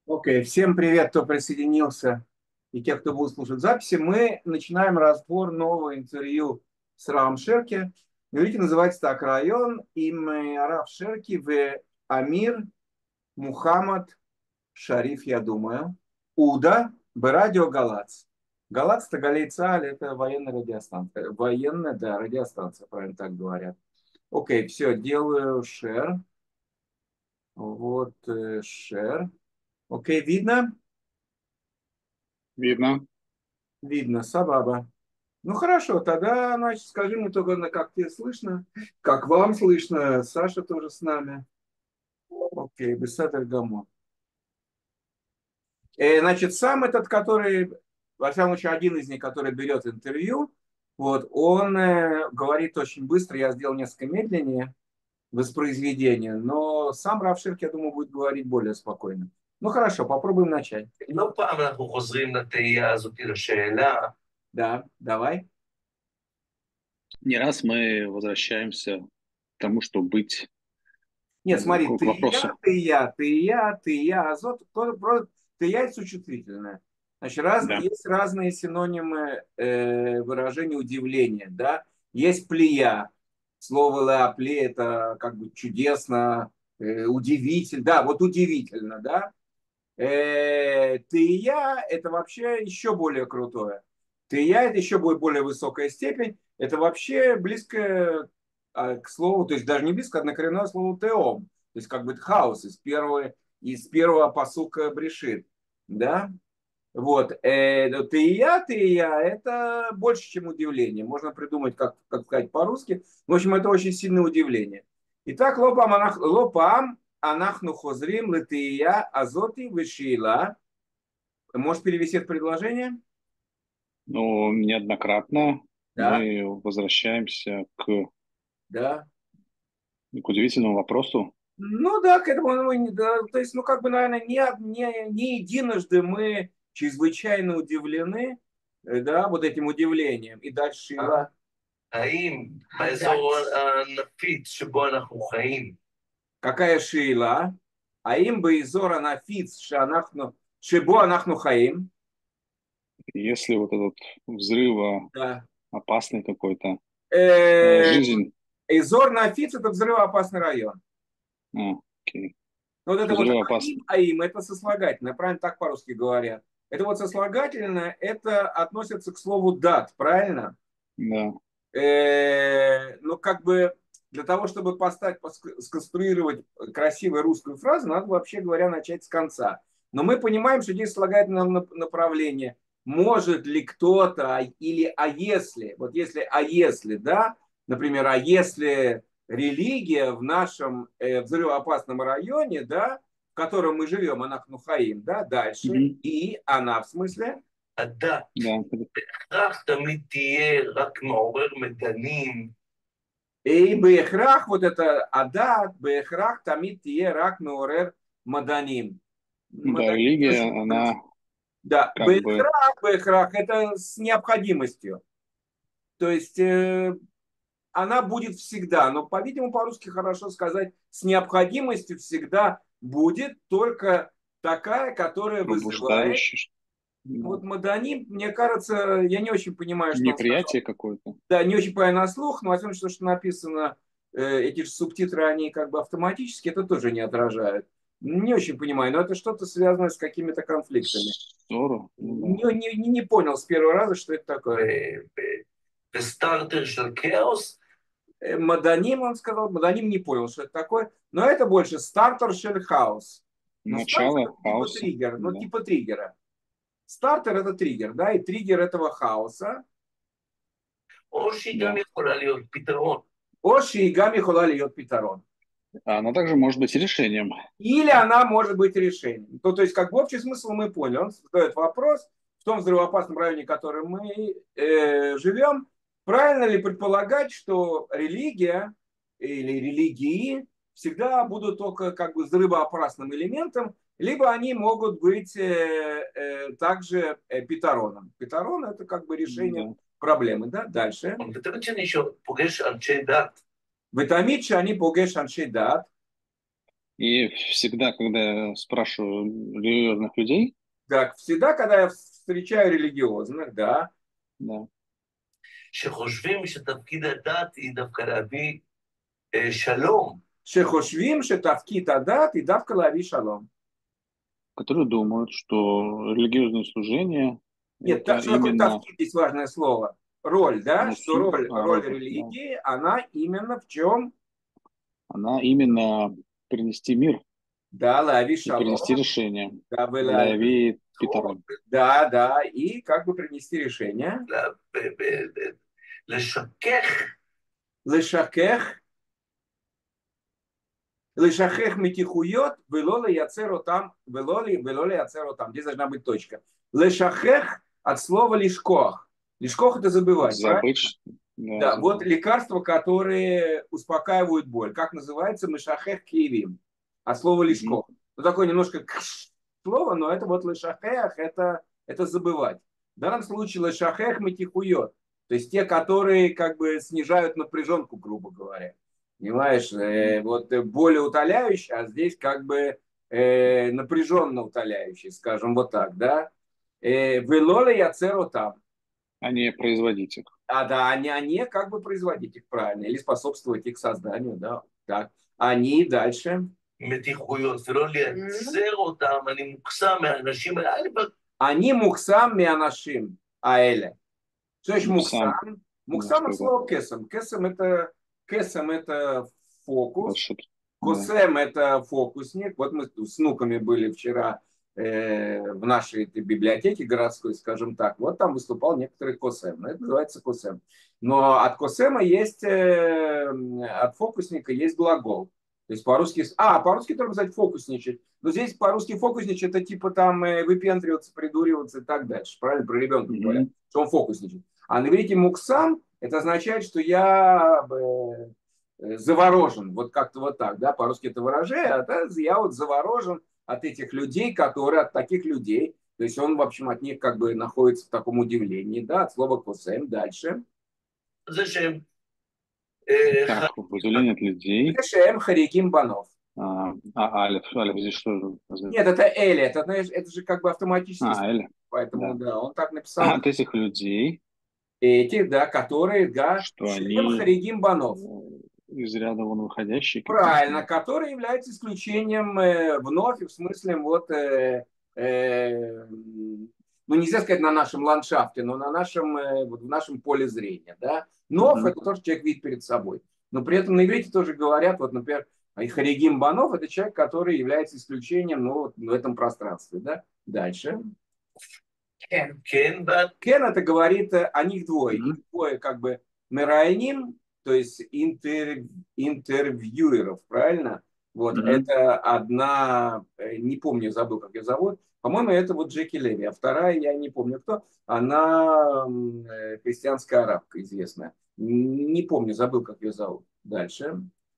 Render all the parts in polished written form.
Окей, всем привет, кто присоединился и те, кто будет слушать записи. Мы начинаем разбор нового интервью с Равом Шерки. Говорите, называется так: район им Рав Шерки в Амир Мухаммад Шариф, я думаю. Уда Радио Галац. Галац это Галей Цааль, это военная радиостанция. Военная, да, радиостанция, правильно так говорят. Окей, все, делаю шер. Вот, шер. Окей, видно? Видно. Видно, сабаба. Ну хорошо, тогда, значит, скажи мне только, как тебе слышно, как вам слышно, Саша тоже с нами. Окей, Бесатер Гамор. Значит, сам этот, который, во всяком случае, один из них, который берет интервью, вот, он говорит очень быстро, я сделал несколько медленнее воспроизведение, но сам Рав Ширк, я думаю, будет говорить более спокойно. Ну хорошо, попробуем начать. לא פעם אנחנו חוזרים לתהייה הזאת, לשאלה, Да, давай. Не раз мы возвращаемся к тому, что быть, Нет, смотри, к вопросу. ты я, азот, ты я это существительное. Значит, Да. есть разные синонимы выражения удивления, да. Есть плея. Слово леопле это как бы чудесно, удивительно, да, вот удивительно, да. Ты и я это вообще еще более крутое. Ты и я это еще более высокая степень. Это вообще близко к слову, то есть даже не близко, а однокоренное слову теом. То есть как бы хаос из первого пасука Брешит. Да? Вот. Ты и я, это больше, чем удивление. Можно придумать, как сказать по-русски. В общем, это очень сильное удивление. Итак, лопам анахну хозрим летия азоти вишила. Можешь перевести это предложение? Но неоднократно Да, мы возвращаемся да. к удивительному вопросу. Ну да, к этому, да, то есть, ну как бы, наверное, не единожды мы чрезвычайно удивлены, да, вот этим удивлением. И дальше Шила. האם באזור הנפיץ שבו אנחנו חיים, Какая Шила? А им бы изора нафиц шебо анахну хаим. Если вот этот взрыв Да. опасный какой-то, Э, жизнь, Изор нафиц это взрывоопасный район. окей. Вот это вот Взрыв опасный, аим это сослагательное, правильно так по-русски говорят. Это вот сослагательное, это относится к слову дат, правильно? да. Ну, как бы для того, чтобы сконструировать красивую русскую фразу, надо, вообще говоря, начать с конца. Но мы понимаем, что здесь слагательное направление. Может ли кто-то, или а если, вот если, а если, да, например, а если религия в нашем взрывоопасном районе, да, в котором мы живем, Анахнухаим, да, дальше, Мгм. и она в смысле, הדת Да. בהכרח тמיד תהיה רק מעורר מדנים, и бехрах, вот это адат, бехрах, тамит тие рак меорер маданим. Да, Маданим не религия, очень она по-русски. Да, как бы бехрах, это с необходимостью. То есть она будет всегда, но, по-видимому, по-русски хорошо сказать, с необходимостью всегда будет, только такая, которая вызывает. пробуждающая, да, Вот Маданим, мне кажется, я не очень понимаю, что он сказал. неприятие какое-то. Да, не очень правильно на слух, но возможно, что написано, эти же субтитры, они как бы автоматически это тоже не отражают. Не очень понимаю, но это что-то связанное с какими-то конфликтами. Ссору, ну да. Не понял с первого раза, что это такое. וסטארטר של כאוס, Маданим, он сказал, Маданим не понял, что это такое, но это больше стартер шельхаус. Но стартер Начало это типа хаоса, триггер, ну да. типа триггера. Стартер это триггер, да, и триггер этого хаоса. או שהיא גם Да. יכולה להיות петрон. Оши и гами холали йод питарон. А она также может быть решением. Или она может быть решением. То есть, как бы общий смысл мы поняли. Он задает вопрос, в том взрывоопасном районе, в котором мы живем, правильно ли предполагать, что религия или религии всегда будут только как бы взрывоопасным элементом, либо они могут быть также питароном. Питарон это как бы решение Да. проблемы. Да? Дальше. ותמיד כשאני פוגש אנשי דת, Витамид, они погеш анши дат. И всегда, когда я спрашиваю религиозных людей, Так, всегда, когда я встречаю религиозных, да, да, שחושבים שתפקיד הדת היא דווקא להביא שלום. шехошвим, шетавкит адат и давка лави шалом. которые думают, что религиозное служение Нет, это что такое именно тавкид, здесь важное слово. Роль, да, что роль роль, да. религии, она именно в чем? Она именно принести мир Да, лави и принести шалом, решение. да, вы Лави Питарон. да, да, и как бы принести решение. לשכך Лешакех, лешахех метихует, вело яцеро там, вело яцеро там. Здесь должна быть точка. Лешахех от слова лишкох. Лишкох это забывать, правильно? Забыть. Да, Да, вот забыть. лекарства, которые успокаивают боль. Как называется? Мешахех киевим. От слова лишкох. Ну, такое немножко слово, но это вот лешахех, это забывать. В данном случае лешахех метихует. То есть те, которые как бы снижают напряженку, грубо говоря. Понимаешь, вот более утоляющий, а здесь как бы напряженно утоляющий, скажем вот так, да. Велоле яцеро там. А не производить их. А да, они как бы производить их правильно или способствовать их созданию, да. Так. Они дальше. מתיחויות ולא לייצר אותם, אני מוקסם מהאנשים האלה. Они мухсам мианашим аэля. Что значит мухсам? Муксам. Мухсам Да, от что слова кесам. Кесам это фокус. волшебство. Косем это фокусник. Вот мы с внуками были вчера в нашей этой библиотеке городской, скажем так. Вот там выступал некоторый косем. Это называется косем. Но от косема есть, от фокусника есть глагол. То есть по-русски, по-русски только сказать фокусничать. Но здесь по-русски фокусничать это типа там выпендриваться, придуриваться и так дальше. Правильно? Про ребенка говорят, что он фокусничает. А на иврите муксам это означает, что я заворожен. Вот как-то вот так, да, по-русски это выражение. А я вот заворожен от этих людей, которые от таких людей. То есть он, в общем, от них как бы находится в таком удивлении, да, от слова косем. Дальше. זה Так, удивление от людей. Шем хариким банов. Алеф здесь что? Нет, это Эли, это, знаешь, это же как бы автоматически. Эли. Поэтому, Да. да, он так написал. От этих людей, Этих, да, которые, да, что Шем они хариким банов. из ряда вон выходящие. Правильно, которые являются исключением вновь, в смысле, вот, ну, нельзя сказать на нашем ландшафте, но на нашем, вот в нашем поле зрения, да. Нов это тоже человек видит перед собой. Но при этом на иврите тоже говорят, вот, например, Харигим Банов это человек, который является исключением, ну, вот, в этом пространстве, да. Дальше. Кен это говорит о них двое. Их двое как бы мерайним, то есть интервьюеров, правильно? Вот, это одна, не помню, забыл, как ее зовут. По-моему, это вот Джеки Леви. А вторая, я не помню кто. Она христианская арабка известная. Не помню, забыл, как ее зовут. Дальше.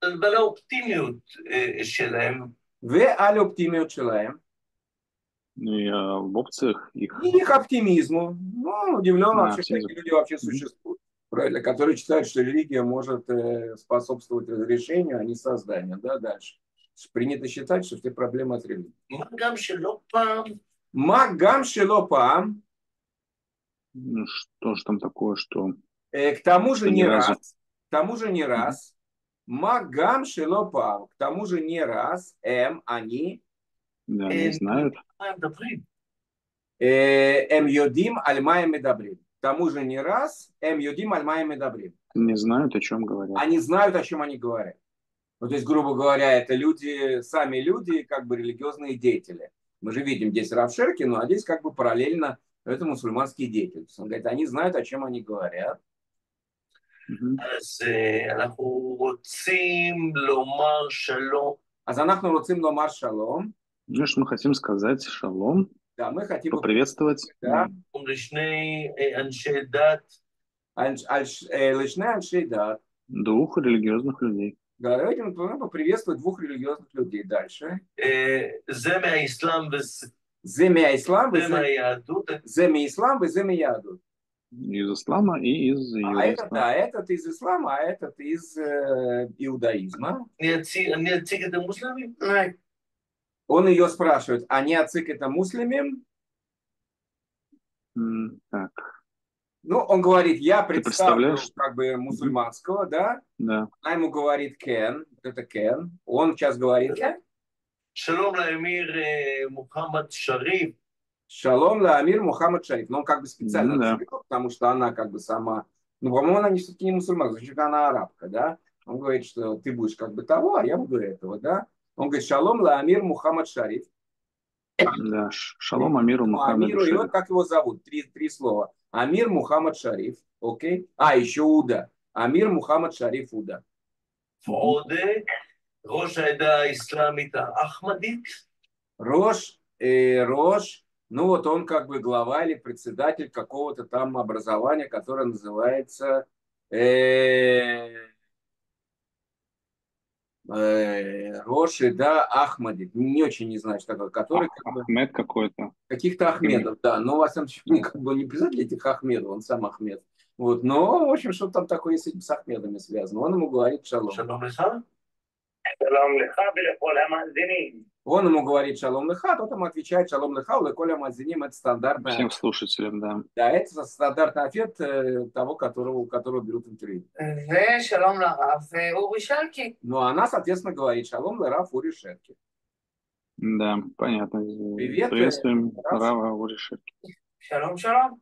В аль оптимиот шелаем. Ну и в опциях их. И их оптимизму. Ну, удивлен вообще, что такие люди вообще существуют. Правильно, которые считают, что религия может способствовать разрешению, а не созданию. Да, дальше. Принято считать, что все проблемы от религии. Магам шелопам. Ну, что же там такое, что... К тому же не разу. раз. К тому же не раз. Магам шелопам. К тому же не раз. Они. Да, не знают. Йодим альмая медабрим. К тому же не раз. Йодим альмая медабрим. Не знают, о чем говорят. Они знают, о чем они говорят. Ну, то есть, грубо говоря, это люди, сами люди, как бы религиозные деятели. Мы же видим здесь Рав Шеркину, а здесь как бы параллельно это мусульманские деятели. Он говорит, они знают, о чем они говорят. Азанахну руцим ломар шалом. Ну, что мы хотим сказать шалом. Да, мы хотим поприветствовать. Да. Двух религиозных людей. Да, давайте мы поприветствовать двух религиозных людей. Дальше. Земя ислам, земя ядут. Из ислама и из А это, иудаизма. да, этот из ислама, а этот из иудаизма. אני אציג את המוסלמים? Он ее спрашивает, а не ацик это муслимим? Так, Ну, он говорит, я ты представлю представляешь? как бы Мгм. мусульманского, да? Да. Она ему говорит кен, вот это кен. Он сейчас говорит שלום לאמיר מוחמד שריף. шалом ла амир Мухаммад Шариф. Но он как бы специально Да. разделил, потому что она как бы сама, ну, по-моему, она все-таки не мусульманка, значит, она арабка, да? Он говорит, что ты будешь как бы того, а я буду этого, да? Он говорит, шалом ла амир Мухаммад Шариф. Да. Шалом Амиру Мухаммеду Амиру, и вот Шариф. как его зовут, три слова. Амир Мухаммад Шариф, окей? А, еще Уда. Амир Мухаммад Шариф Уда. ועוד ראש העדה האסלאמית האחמדית. Рош, ну вот он как бы глава или председатель какого-то там образования, которое называется Роши, да, Ахмади. Не очень не знаю, что такое, который как бы Ахмед какой-то. каких-то Ахмедов, да, но во всяком случае, как бы не обязательно этих Ахмедов, он сам Ахмед. Вот, но, в общем, что там такое с Ахмедами связано. Он ему говорит шалом. שלום לך. שלום לך ולכל המאזינים. Он ему говорит шалом леха, тот ему отвечает шалом леха, леколя мазиним, это стандартная. Всем слушателям, да. Да, это стандартный ответ того, которого берут интервью. ושלום לרב אורי שלקי. Ну, а она, соответственно, говорит шалом лераф Ури Шерки. Да, понятно. Привет, Приветствуем Рав. Рава Ури Шерки. שלום שלום.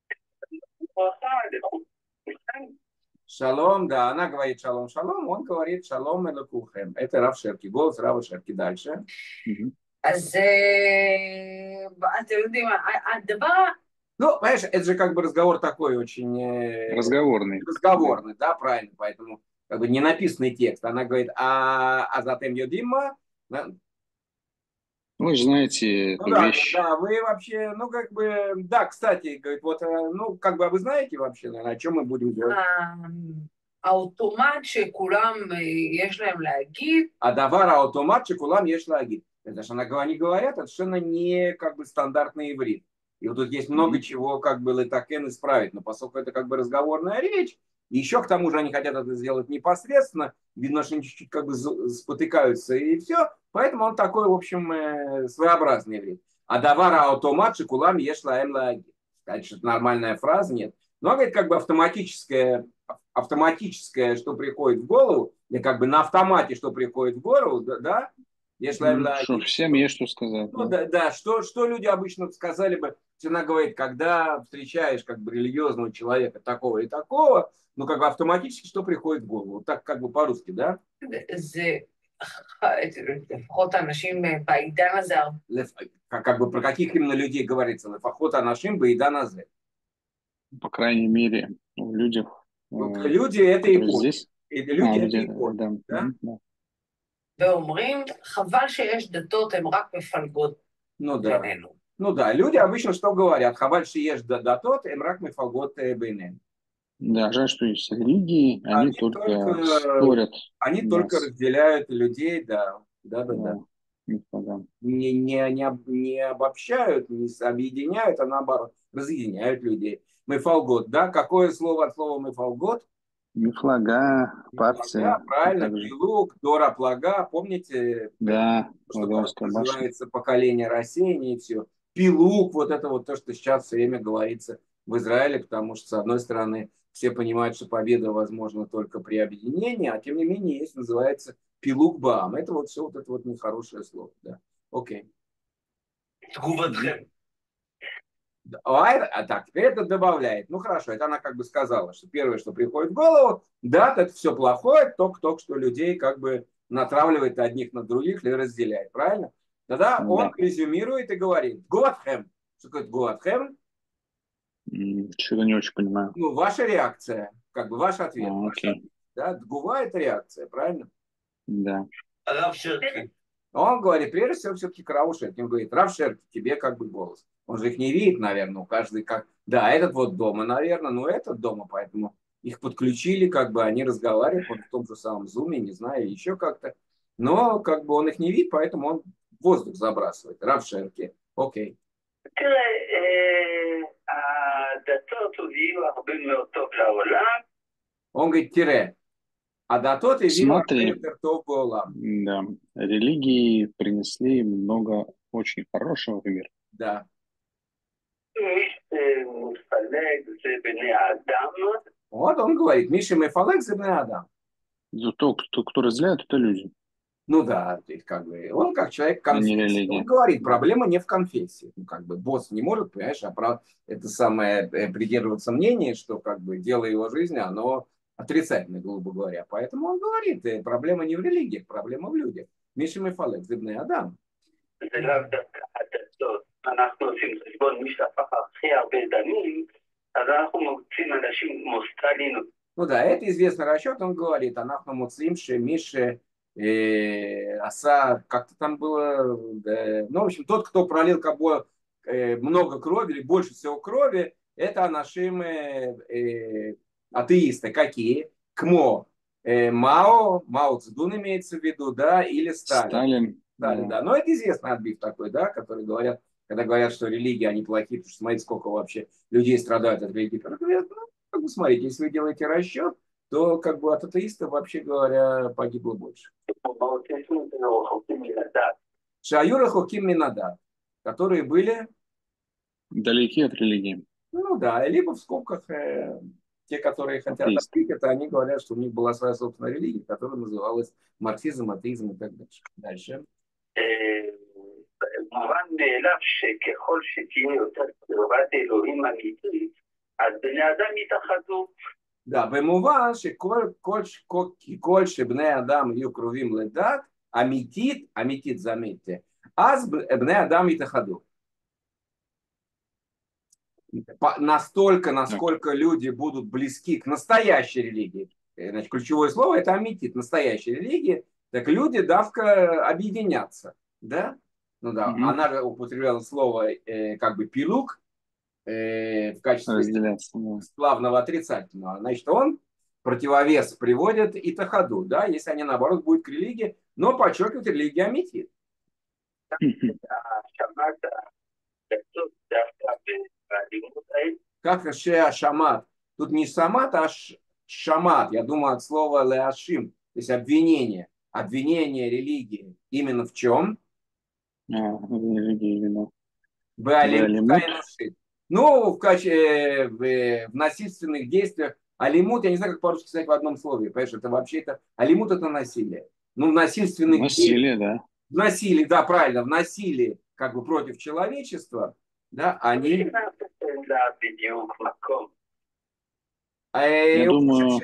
Шалом, да, она говорит шалом, шалом, он говорит шалом элокухем. Это Рав Шерки, голос Рава Шерки. Дальше. Мгм. אז אתם יודעים, הדבר, Ну, понимаешь, это же как бы разговор такой очень Разговорный. разговорный, да, правильно, поэтому как бы не написанный текст. Она говорит, а затем Йодима, Вы же знаете ну эту да, вещь. да, вы вообще, ну как бы, да, кстати, говорит, вот, ну как бы, а вы знаете вообще, наверное, о чем мы будем делать? האוטומט שכולם יש лהם להגיד, А давара аутомат чекулам еш лагид. Это же они говорят, это совершенно не как бы стандартный иврит. И вот тут есть много Мгм. чего как бы летакен исправить, но поскольку это как бы разговорная речь, и еще к тому же они хотят это сделать непосредственно, видно, что они чуть-чуть как бы спотыкаются и все, поэтому он такой, в общем, своеобразный иврит. А давара аутомат чекулам еш лаем лагид. Сказать, что это нормальная фраза, нет. Но, говорит, как бы автоматическое, что приходит в голову, или как бы на автомате, что приходит в голову, да, Что всем есть что сказать. ну, Да. да, что люди обычно сказали бы, она говорит, когда встречаешь как бы религиозного человека такого и такого, ну как бы автоматически что приходит в голову, вот так как бы по-русски, да? זה לפחות אנשים בעידן הזה, Как бы про каких именно людей говорится, лефахот анашим баида назе. По крайней мере, в людях, Люди этой которые эпохи. здесь. Люди люди, этой эпохи, да. да? Мгм, да. ואומרים, חבל שיש דתות, הן רק מפלגות Ну да. בינינו. Ну да, люди обычно что говорят? Хаваль шиеш датот, эмрак мифалгот бейнен. Да, жаль, что есть религии, они только спорят Они нас. только разделяют людей, да. Да. Да. Не обобщают, не объединяют, а наоборот, разъединяют людей. Мифалгот, да? Какое слово от слова мифалгот? Мифлага, партия. Да, правильно, также. пилук, дора, плага, помните? Да, Что Вавилонская башня. называется поколение рассеяния и все. Пилук, вот это вот то, что сейчас все время говорится в Израиле, потому что, с одной стороны, все понимают, что победа возможна только при объединении, а тем не менее есть, называется пилук баам. Это вот все вот это вот нехорошее слово. Да. Окей. תגובתכם. Так, теперь это добавляет. Ну хорошо, это она как бы сказала, что первое, что приходит в голову, да, это все плохое, только что людей как бы натравливает одних на других или разделяет, правильно? Тогда он резюмирует и говорит, Гуатхэм. Что такое Гуатхэм? Что-то не очень понимаю. Ну, ваша реакция, как бы ваш ответ. Окей. Да, Гува это реакция, правильно? Да. הרב שרקי. Он говорит, прежде всего, все-таки к Раву Шерки. Он говорит, Рав Шерки, тебе как бы голос. Он же их не видит, наверное, у каждый как... Да, этот вот дома, наверное, но этот дома, поэтому их подключили, как бы они разговаривают вот в том же самом зуме, не знаю, еще как-то. Но как бы он их не видит, поэтому он воздух забрасывает. Рав Шерки. Окей. תראה, הדתות הביאו הרבה מאוד טוב לעולם. Он говорит, тире. А датот и Смотри. вил Олам. Да, религии принесли много очень хорошего в мир. Да. מי שמפלג זה בני האדם. Вот он говорит, Миша Мефалек Зебне Адам. Кто разделяет, это люди. Ну да, то есть как бы он как человек А не конфессии. религия. Он говорит, проблема не в конфессии. Ну, как бы босс не может, понимаешь, это самое придерживаться мнения, что как бы дело его жизни, оно отрицательное, грубо говоря. Поэтому он говорит, проблема не в религии, проблема в людях. Миша Мефалек Зебне Адам. זה לאו דווקא הדתות. אנחנו עושים חשבון מי שהפך הכי הרבה דמים, אז אנחנו מוצאים אנשים מוסטלינו. Ну да, это известный расчет, он говорит, Анахну Муцим, Мише, Оса, как-то там было, ну, в общем, тот, кто пролил как бы много крови, или больше всего крови, это нашим атеисты. Какие? КМО, Мао Цзэдун имеется в виду, да, или Сталин. Сталин. Да. Но это известный отбив такой, да, который говорят, когда говорят, что религии, они плохие, потому что смотрите, сколько вообще людей страдают от религии. Говорят, ну, как бы смотрите, если вы делаете расчет, то как бы от атеистов, вообще говоря, погибло больше. Шаюра Хоким Минада, которые были... Далеки от религии. Ну да, либо в скобках те, которые хотят открыть это, они говорят, что у них была своя собственная религия, которая называлась марксизм, атеизм и так дальше. Дальше. מובן מאליו שככל שתהיה יותר קרבת אלוהים אמיתית, אז בני אדם יתאחדו. Да, במובן שכל שבני אדם יהיו קרובים לדת, אמיתית, заметьте, אז בני אדם יתאחדו. Настолько, насколько люди будут близки к настоящей религии, значит, ключевое слово это аметит, настоящей религии, так люди давка объединятся, да? Ну да, она употребляла слово как бы пилук в качестве славного отрицательного. Значит, он противовес приводит и тахаду, да, если они наоборот будут к религии, но подчеркивают религию аметит. Как шамат. Тут не шамат, а шамат. Я думаю от слова леашим, то есть обвинение. Обвинение религии именно в чем? Религия именно. Ну, в насильственных действиях. Алимут, я не знаю, как по-русски сказать в одном слове. Понимаешь, это вообще-то... Алимут это насилие. Ну, в насильственных насилие, да. В насилии, да, правильно, в насилии как бы против человечества, да, они... Я думаю...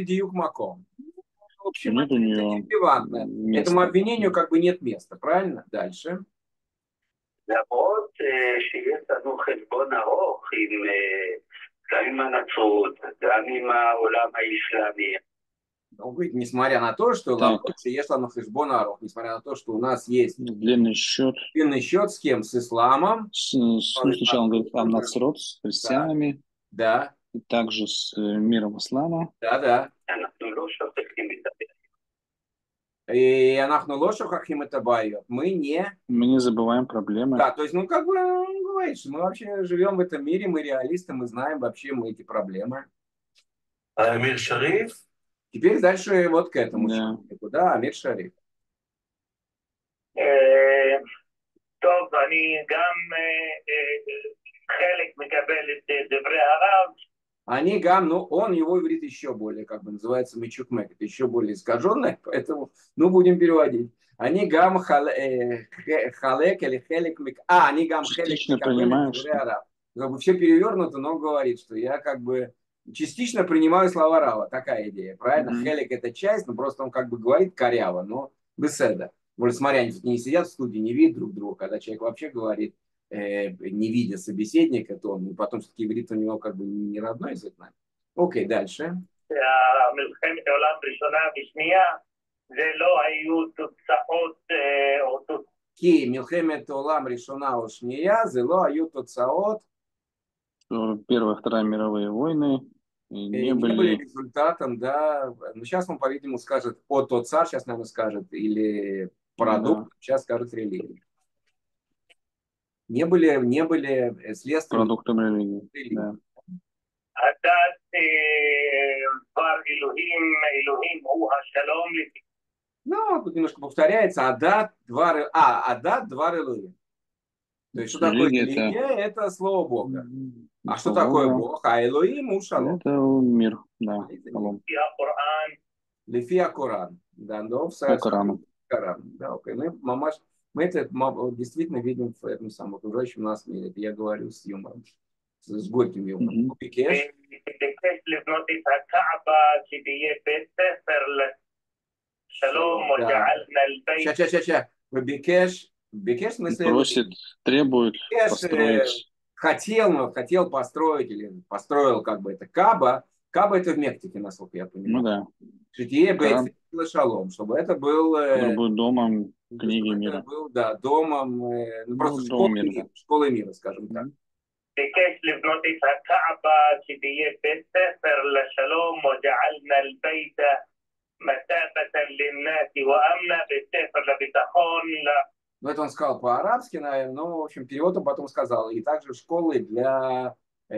В общем, это релевантно. Этому обвинению как бы нет места, правильно? Дальше. למרות שיש לנו חשבון ארוך גם עם הנצרות, גם עם העולם האסלאמי. Он говорит, несмотря на то, что несмотря на то, что у нас есть длинный счет с кем? С исламом. Сначала он говорит о нацрот с христианами. Да. И также с миром ислама. Да. И анахну лошу хахим это байот. Мы не забываем проблемы. Да, то есть, ну как бы он говорит, что мы вообще живем в этом мире, мы реалисты, мы знаем вообще мы эти проблемы. Амир Шариф. Теперь дальше вот к этому человеку, да, Амир Шариф. טוב, אני גם חלק מקבל את דברי הרב. Они гам, но он его иврит еще более, как бы называется мечукмек, это еще более искаженное, поэтому, ну, будем переводить. Они гам халек или хелек мик. Они гам хелек мик. Как бы все перевернуто, но говорит, что я как бы частично принимаю слова Рава. Такая идея, правильно? Хелек это часть, но просто он как бы говорит коряво, но беседа. Может, смотря, они тут не сидят в студии, не видят друг друга, когда человек вообще говорит, не видя собеседника, то он потом все-таки иврит у него как бы не родной язык. Окей, дальше. Ки милхемет олам решона ошния, зело ают тоцаот. Первая, Вторая мировые войны не были результатом, да. Ну, сейчас он, по-видимому, скажет от отца, сейчас, наверное, скажет, или продукт, сейчас скажет религия. Не были следствием продуктом религии. Да. הדת דבר אלוהים, אלוהים הוא השלום. Ну, тут немножко повторяется. Адат, двар Элоим. То есть, что такое Религия религия? Это слово Бога. А что слово такое Бога. Бог? А Элоим у шалом. Это мир, да. Шалом. לפי הקוראן, Лефия Коран. Да, но в По Корану. Коран. Да, окей. Мы это действительно видим в этом самом окружающем нас мире. Это я говорю с юмором, с горьким юмором. Мгм. Бикеш, וביקש לבנות את הקעבה שתהיה בית ספר לשלום, וג'עלנה אל-בית. Ща. Бикеш, в смысле, Просит, требует Бикеш, построить. хотел построить или построил как бы это Каба. Каба это в Мектике, насколько я Ну понимаю. да. Шитие Коран. Бейт Шалом, чтобы это был Который будет домом книги чтобы это мира. был, да, домом, просто домом мира, да. школой мира, скажем так. ביקש לבנות את הקעבה שתהיה בית ספר לשלום, וג'עלנה אל-בית مثابة للناس وأمنا, בית ספר לביטחון. Ну, это он сказал по-арабски, наверное, но, в общем, перевод он потом сказал. И также школы для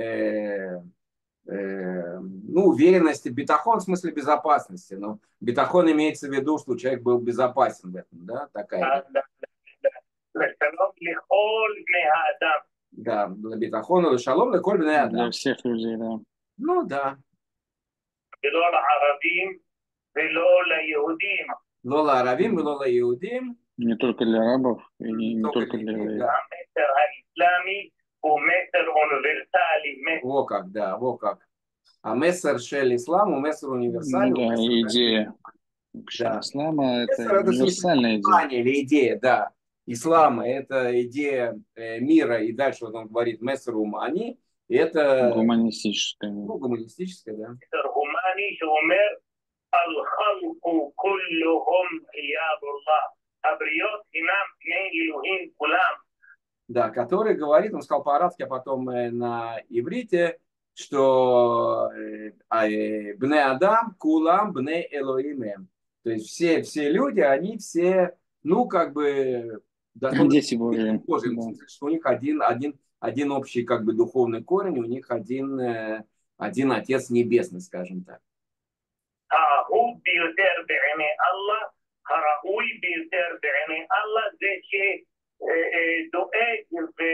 уверенности, битахон в смысле безопасности. Но битахон имеется в виду, что человек был безопасен в этом, да, такая. לשלום לכל בני האדם. Да, для битахона, шалом, для коль бней Для адам. всех людей, да. Ну, да. ולא לערבים ולא ליהודים. Лола аравим, лола иудим. Не только для арабов и не Только только для для евреев. да. המסר האסלאמי הוא מסר אוניברסלי. Во как, да, во как. А мессер шель ислам, мессер универсаль. Ну да, и идея Да. ислама — это Мессер это универсальная идея. знание или идея, да. Ислама это идея мира, и дальше вот он говорит мессер умани, и это Гуманистическая. гуманистическое, да. מסר הומני שאומר الخلق كلهم عياذ الله. הבריות הינם בני אלוהים כולם. Да, который говорит, он сказал по-арабски, а потом на иврите, что бне Адам, кулам, бне Элоим. То есть все люди, они все, ну, как бы, Дети Божьи. в смысле, что у них один общий, как бы, духовный корень, у них один Отец Небесный, скажем так. האהוב ביותר בעיני אללה, הראוי ביותר בעיני אללה, זה שדואג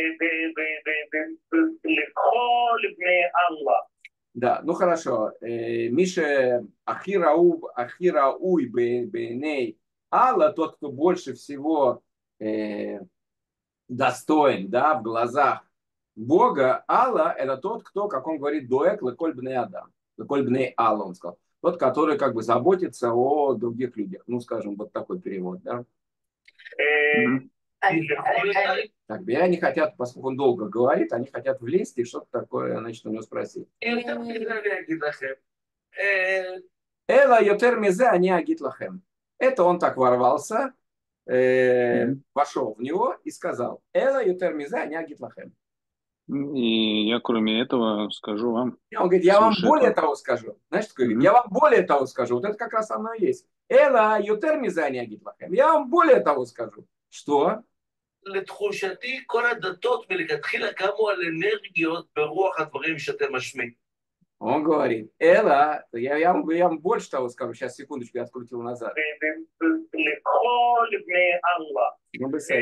לכל בני אללה. Да, ну хорошо. Миша Ахирауй Бейней Алла, тот, кто больше всего достоин, да, в глазах Бога, Алла, это тот, кто, как он говорит, дуэк леколь бней Адам, леколь бней Алла, он сказал. Тот, который как бы заботится о других людях. Ну, скажем, вот такой перевод, да. Так, я не хотят, поскольку он долго говорит, они хотят влезть и что-то такое, значит, у него спросить. Эла йотер мизе ани агит лахем. Это он так ворвался, вошел в него и сказал: Эла йотер мизе ани агит лахем. И я, кроме этого, скажу вам. Он говорит, я вам Слушай, более это- того скажу. Знаешь, что говорит? Я вам более того скажу. Вот это как раз оно и есть. Эла йотер мизе ани агит лахем. Я вам более того скажу. Что? לתחושתי, כל הדתות מלכתחילה קמו על אנרגיות ברוח הדברים שאתם משמיעים. Он говорит, Эла, я вам больше того скажу. Сейчас, секундочку, я открутил назад. לכל בני אללה. Ну, быстрее.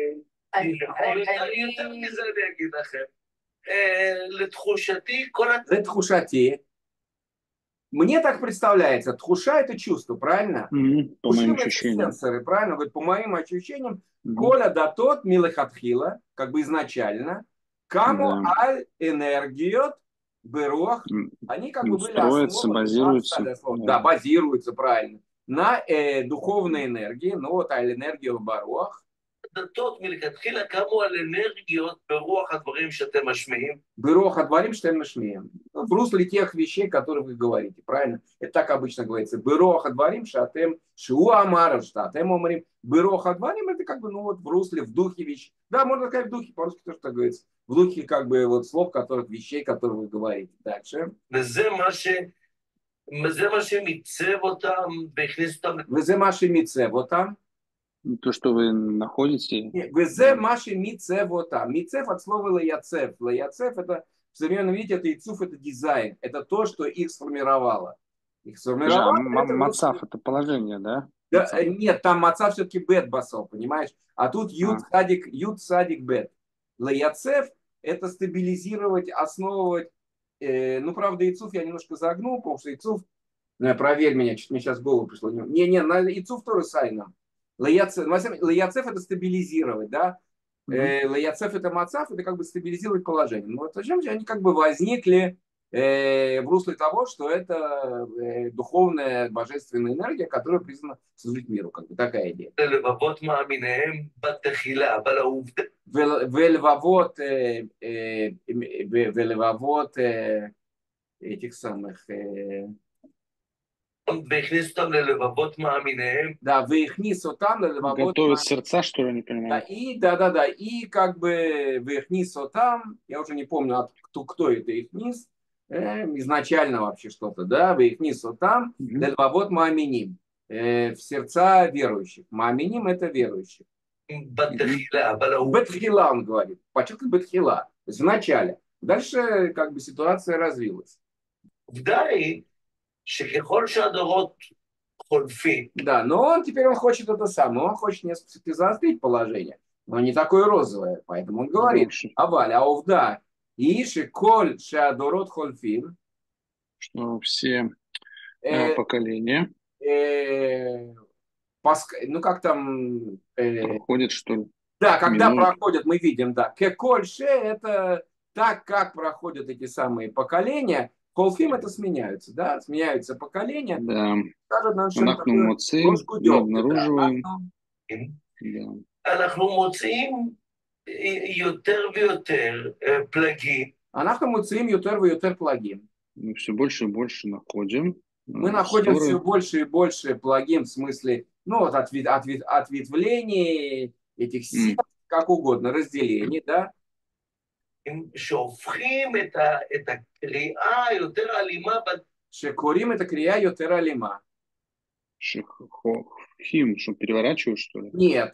יותר מזה אני אגיד לכם. לתחושתי, כל Это тхушати. Мне так представляется, тхуша это чувство, правильно? По моим Тхушим это ощущениям. сенсоры, правильно? Говорит, по моим ощущениям, Мгм. Коля да тот милахатхила, как бы изначально, каму Да. аль энергиот берох, они как бы были Строятся, основаны, базируются. да, базируются, правильно, на духовной энергии, ну вот аль энергию барох, הדתות מלכתחילה קמו על אנרגיות ברוח הדברים שאתם משמיעים. берох отворим, что мы шмеем. В русле тех вещей, которые вы говорите, правильно? Это так обычно говорится. Берох отворим, шатем, шуамаров, шатем омрим. Берох отворим, это как бы, ну вот в русле, в духе вещей. Да, можно сказать в духе, по-русски тоже так говорится. В духе как бы вот слов, которых, вещей, которые вы говорите. Дальше. וזה מה שמיצב אותם והכניס אותם. Везе маши мице вот там. То, что вы находите, Везе маши мице вот там. Мицев от слова лаяцев. Лаяцев это в современном виде это Ицуф, это дизайн, это то, что их сформировало. Их Скажи, а сформировало это Мацав это положение, да? да, Мацав. нет, там маца все-таки бет басов, понимаешь? А тут ют садик бет. Лаяцев это стабилизировать, основывать. Ну, правда, Ицуф я немножко загнул, потому что Ицуф, проверь меня, что-то мне сейчас в голову пришло. Не, на Ицуф тоже сайном. Лаяцев это стабилизировать, да? Лаяцев это мацав, это как бы стабилизировать положение. Но вот зачем же они как бы возникли в русле того, что это духовная божественная энергия, которая призвана служить миру. Как бы такая идея. ללבבות מאמיניהם בתחילה, אבל העובדה... ולבבות этих самых... והכניס אותם ללבבות מאמיניהם. Да, выехнисо там, лелевавот... Готовят сердца, что ли, не понимаю? Да, и как бы выехнисо там, я уже не помню, кто это ихнис, изначально вообще что-то, да, выехнисо там, лелевавот мааминим, в сердца верующих. Мааминим это верующих. Бетхила, он говорит, подчеркивает Бетхила, то есть в начале. Дальше как бы ситуация развилась. Да, но теперь он хочет это самое, он хочет несколько заострить положение, но не такое розовое, поэтому он говорит, аваль, аувда, иши коль шеадорот хольфин, что все поколения, ну как там... проходят, что ли? Да, когда проходят, мы видим, да, кекольше это так, как проходят эти самые поколения, холфим это сменяются, да, сменяются поколения. Да. Скажут нам, что אנחנו מוצאים, мы обнаруживаем. אנחנו מוצאים יותר ויותר פלגים. אנחנו מוצאים יותר ויותר פלגים. Мы все больше и больше находим. Мы находим все больше и больше плагим, в смысле, ну, вот ответвлений этих сил, как угодно, разделений, да. שהופכים את הקריאה יותר אלימה. שקוראים את הקריאה יותר אלימה. Хим, что переворачивают, что ли? Нет,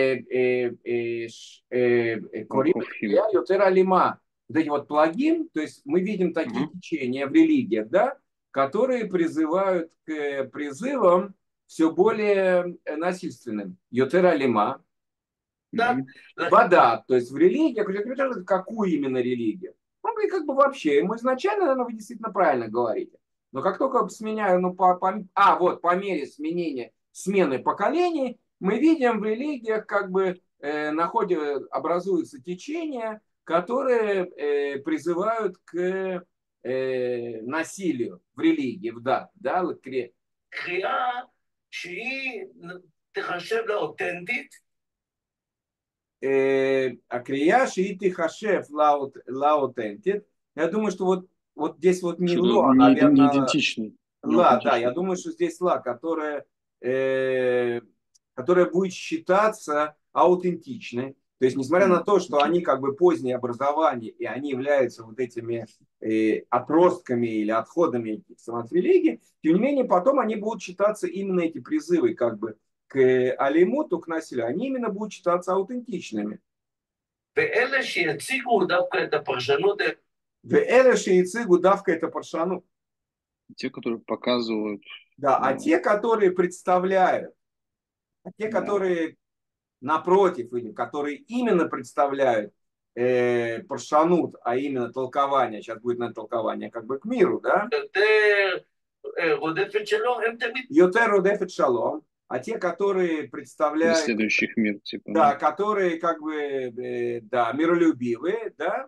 корим это крия יותר алима. Вот эти вот плагим, то есть мы видим такие течения в религиях, да, которые призывают к призывам все более насильственным. Йотер алима. Вода, то есть в религиях, какую именно религию? Ну, как бы вообще, ему изначально, наверное, вы действительно правильно говорите. Но как только сменяю, вот по мере смены поколений, мы видим в религиях, как бы образуются течения, которые призывают к насилию в религии, да, קריאה שהיא תחשב לאותנטית. Акрия шиити хашев лаутентит. Я думаю, что вот здесь вот не ла, наверное... Не идентичный. Ла, да, я думаю, что здесь ла, которая будет считаться аутентичной. То есть, несмотря на то, что они как бы позднее образование, и они являются вот этими отростками или отходами этих самых религий, тем не менее, потом они будут считаться именно эти призывы как бы к алимуту, к насилию, они именно будут считаться аутентичными. ואלה שיציגו דווקא את הפרשנות... ואלה שיציגו דווקא את הפרשנות. Те, которые показывают... Да, а те, которые представляют, которые напротив, или которые именно представляют паршанут, а именно толкование, сейчас будет на толкование как бы к миру, да? Йотер родефет шалом. А те, которые представляют... Следующих мир, типа. Да, которые как бы, да, миролюбивые, да?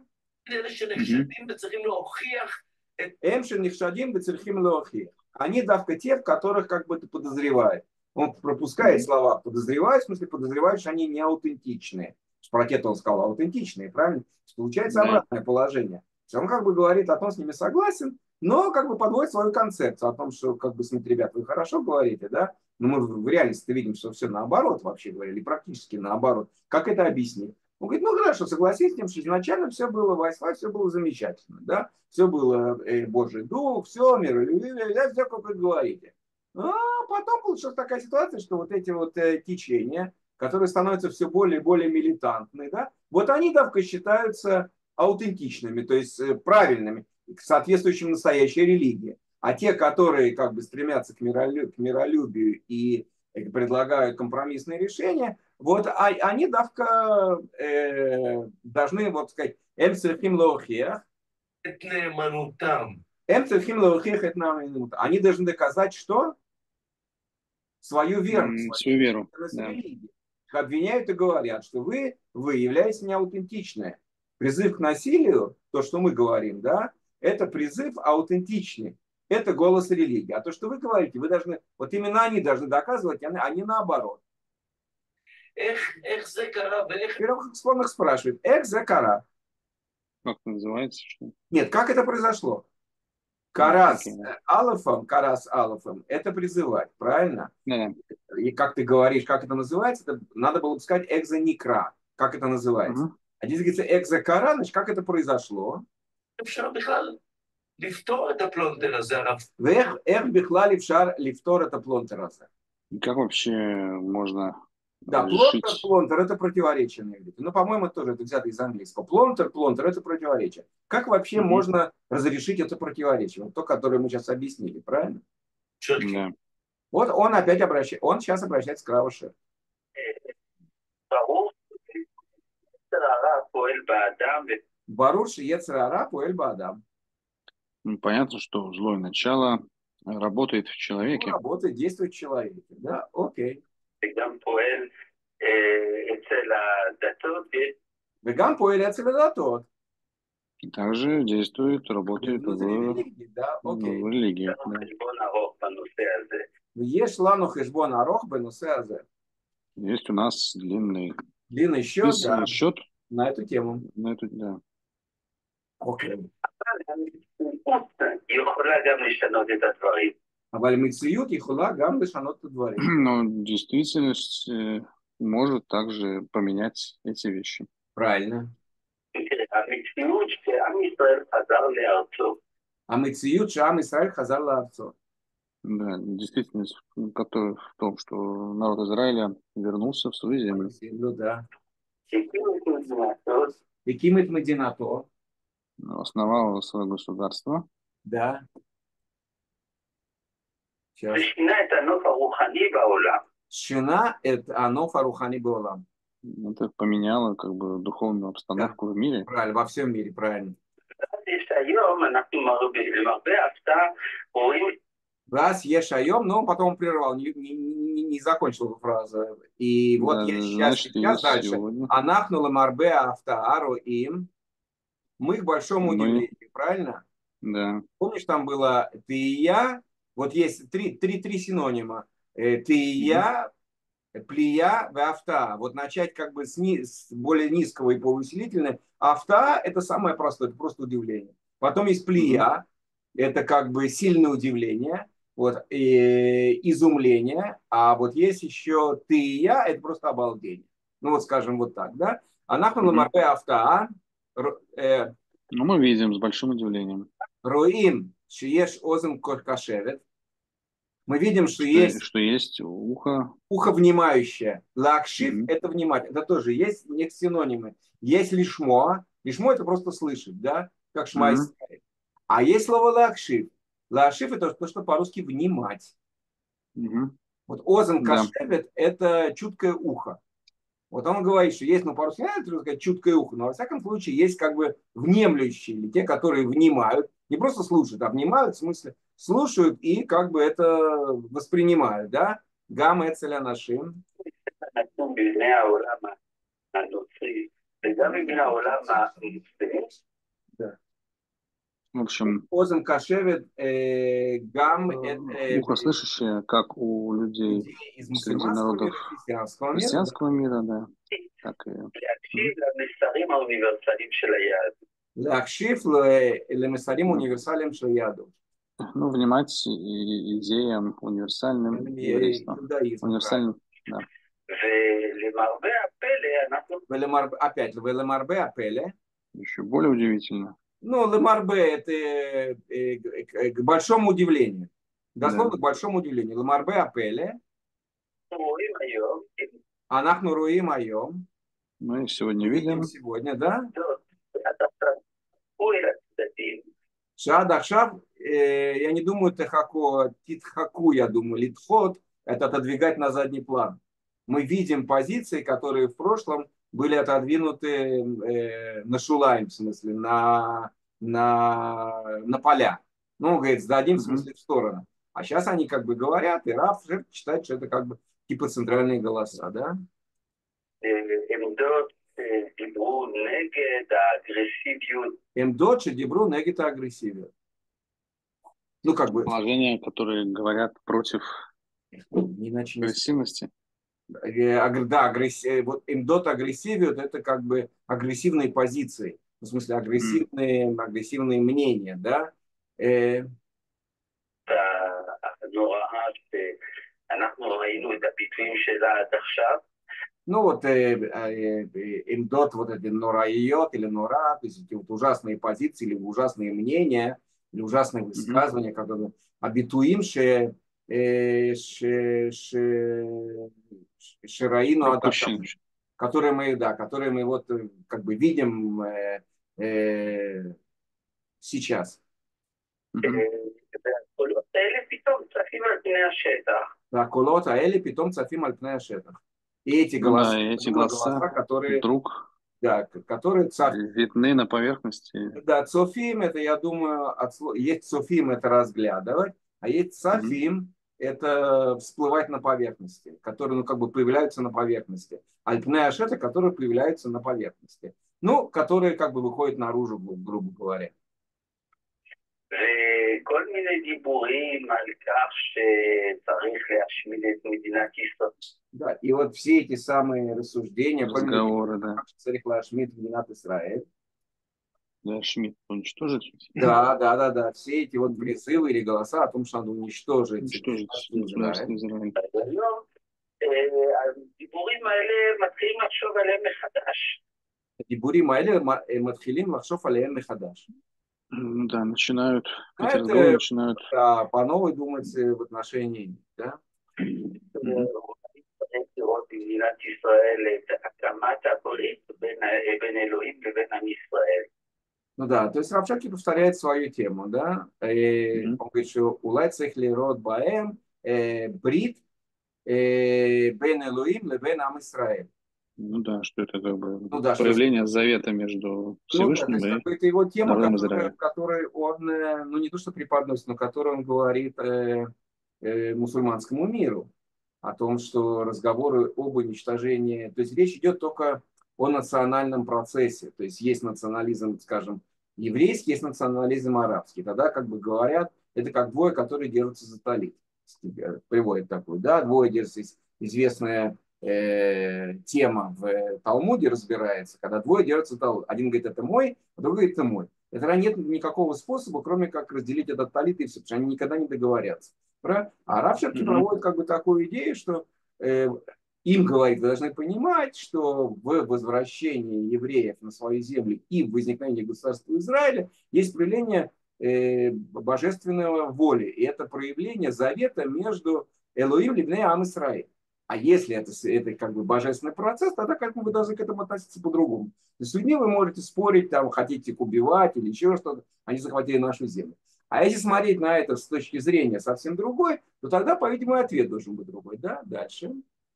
Они давка те, в которых как бы ты подозреваешь. Он пропускает слова подозревает, в смысле подозревает, что они не аутентичные. Про это он сказал аутентичные, правильно? Получается обратное положение. Он как бы говорит о том, с ними согласен, но как бы подводит свою концепцию о том, что, как бы, смотрите, ребят, вы хорошо говорите, да? Но мы в реальности видим, что все наоборот вообще говорили, практически наоборот. Как это объяснить? Он говорит, ну хорошо, согласись с тем, что изначально все было войска, все было замечательно, да? Все было Божий Дух, все, миролюбие, все, как вы говорите. А потом получилась такая ситуация, что вот эти вот течения, которые становятся все более и более милитантны, да? Вот они давка считаются аутентичными, то есть правильными, соответствующими настоящей религии. А те, которые как бы стремятся к миролюбию и предлагают компромиссные решения, вот они давка должны, вот сказать, הם צריכים להוכיח, את נאמנותם. они должны доказать, что свою верность, Свою веру, да. религии. Их обвиняют и говорят, что вы являетесь неаутентичны. Призыв к насилию, то, что мы говорим, да, это призыв аутентичный. Это голос религии. А то, что вы говорите, вы должны, вот именно они должны доказывать, а не наоборот. איך זה קרה ואיך... Первых их спрашивают, эх закара. Как это называется? Что? Нет, как это произошло? Карас алафом, это призывать, правильно? Да. И как ты говоришь, как это называется, это надо было бы сказать экзоникра, как это называется. А здесь говорится экзокара, значит, как это произошло? אפשר בכלל לפתור את הפלונטר הזה, הרב. Эх בכלל אפשר לפתור את הפלונטר הזה. Как вообще можно Да, плонтер это противоречие на иврите. Ну, по-моему, тоже это взято из английского. Плонтер это противоречие. Как вообще можно разрешить это противоречие? Вот то, которое мы сейчас объяснили, правильно? Да. Вот он он сейчас обращается к Раваше. Барур шиецер ара поэль баадам. Понятно, что злое начало работает в человеке. Работает, действует в человеке. Да, окей. וגם פועל אצל הדתות. וגם פועל אצל הדתות. Также действует, работает в религии. יש לנו חשבון ארוך בנושא הזה. Есть у нас длинный счет, да, счет на эту тему. Да. окей. יכולה גם לשנות את הדברים. אבל מציאות יכולה גם לשנות את הדברים. Но действительность может также поменять эти вещи. правильно. המציאות שעם ישראל חזר לארצו. המציאות שעם ישראל חזר לארצו. Да, действительность, которая в том, что народ Израиля вернулся в свою землю. Да. הקימו את מדינתו. Основал свое государство. Да. ושינה את הנוף הרוחני בעולם. שינה את הנוף הרוחני בעולם. Это поменяло как бы духовную обстановку в мире. Правильно, во всем мире, правильно. היום אנחנו למרבה ההפתעה רואים. Раз ешь айом, но потом прервал, не закончил эту фразу. И вот да, я сейчас дальше. Сегодня. Анахну ламарбе автаару им. Мы к большому удивлению, правильно? Да. Помнишь, там было ты и я? Вот есть три синонима. Ты и я, плия, авта. Вот начать как бы с более низкого и повысилительного. Авта это самое простое, это просто удивление. Потом есть плия, это как бы сильное удивление. Вот, изумление, а вот есть еще ты и я, это просто обалдение. Ну вот скажем вот так, да? Анахну ламарбе авта. Ну мы видим с большим удивлением. Роим шиеш озем кашевет. Мы видим, что есть ухо. Ухо внимающее. Лакшив это внимать. Это тоже есть синонимы. Есть лишмо. Лишмо это просто слышать, да? Как шмай. А есть слово лакшив. Лашив это то, что по-русски внимать. Вот озен кашевет это чуткое ухо. Вот он говорит, что есть, ну, по-русски, чуткое ухо, но во всяком случае есть как бы внемлющие, или те, которые внимают, не просто слушают, а внимают, в смысле слушают и как бы это воспринимают, да? Гамма эцеля нашим. Да. В общем, озен кашевет гам ухо слышащее, как у людей среди народов христианского мира, да. Так и... להקשיב למסרים אוניברסליים של היהדות. Ну, внимать идеям универсальным еврейства. Универсальным, да. Опять, ולמרבה הפלא. Еще более удивительно. Ну, лемарбе это к большому удивлению. Дословно к большому удивлению. Лемарбе апеле. Анахну руим айом. Мы сегодня видим. Сегодня, да? Шад Ахшав, я не думаю, титхаку, я думаю, литхот, это отодвигать на задний план. Мы видим позиции, которые в прошлом были отодвинуты на шулайм, в смысле, на поля. Ну, говорит, сдадим, в смысле, в сторону. А сейчас они как бы говорят, и Рав считает, что это как бы типа центральные голоса, да? Эмдот дебру негет агрессивию. Ну, как бы... Положения, которые говорят против агрессивности. Да, вот эмдот агрессивию, это как бы агрессивные позиции. В смысле, агрессивные мнения, да? Ну вот имдот, вот эти нораиот или нора, то есть эти вот ужасные позиции или ужасные мнения, или ужасные высказывания, которые абитуим шираину адашам, которые мы вот как бы видим сейчас. Да, колот аэли питом цафим аль пней ашетах. И эти голоса, которые вдруг которые видны на поверхности. Да, цофим, это, я думаю, есть цофим, это разглядывать, а есть цафим, это всплывать на поверхности, которые, ну, как бы появляются на поверхности. Альпней ашета, которые появляются на поверхности. Ну, которые как бы выходят наружу, грубо говоря. וכל מיני דיבורים על כך שצריך להשמיד את מדינת ישראל. Да, и вот все эти самые рассуждения, разговоры, да. Царих Лашмид, Мдинат Исраэль. Да, Шмидт уничтожить. Да. Все эти вот призывы или голоса о том, что надо уничтожить государство Израиль. הדיבורים האלה מתחילים לחשוב עליהם מחדש. הדיבורים האלה מתחילים לחשוב עליהם מחדש. Да, начинают по новой думать в отношении, да? Ну да, то есть Равшаки повторяет свою тему, да? Он говорит, что улай цехли род баэм брит бен Элоим лебен ам Исраэль. Ну да, что это как бы проявление завета между Всевышним и это его тема, народом которую он, ну не то что преподносит, но которую он говорит мусульманскому миру. О том, что разговоры об уничтожении... То есть речь идет только о национальном процессе. То есть есть национализм, скажем, еврейский, есть национализм арабский. Тогда как бы говорят, это как двое, которые держатся за талит. Приводит такую, да, двое держатся. Известная тема в Талмуде разбирается, когда двое держатся за талит. Один говорит, это мой, а другой говорит, это мой. Это нет никакого способа, кроме как разделить этот талит и все, потому что они никогда не договорятся. А Рав все-таки проводит как бы такую идею, что им говорит, вы должны понимать, что в возвращении евреев на свою землю и в возникновении государства Израиля есть проявление божественной воли. И это проявление завета между Элоим и Бней Ам Исраэль. А если это как бы божественный процесс, тогда как бы вы должны к этому относиться по-другому. То есть с людьми вы можете спорить, там, хотите их убивать или еще что-то, они захватили нашу землю. А если смотреть на это с точки зрения совсем другой, то тогда, по-видимому, ответ должен быть другой. Да? Дальше.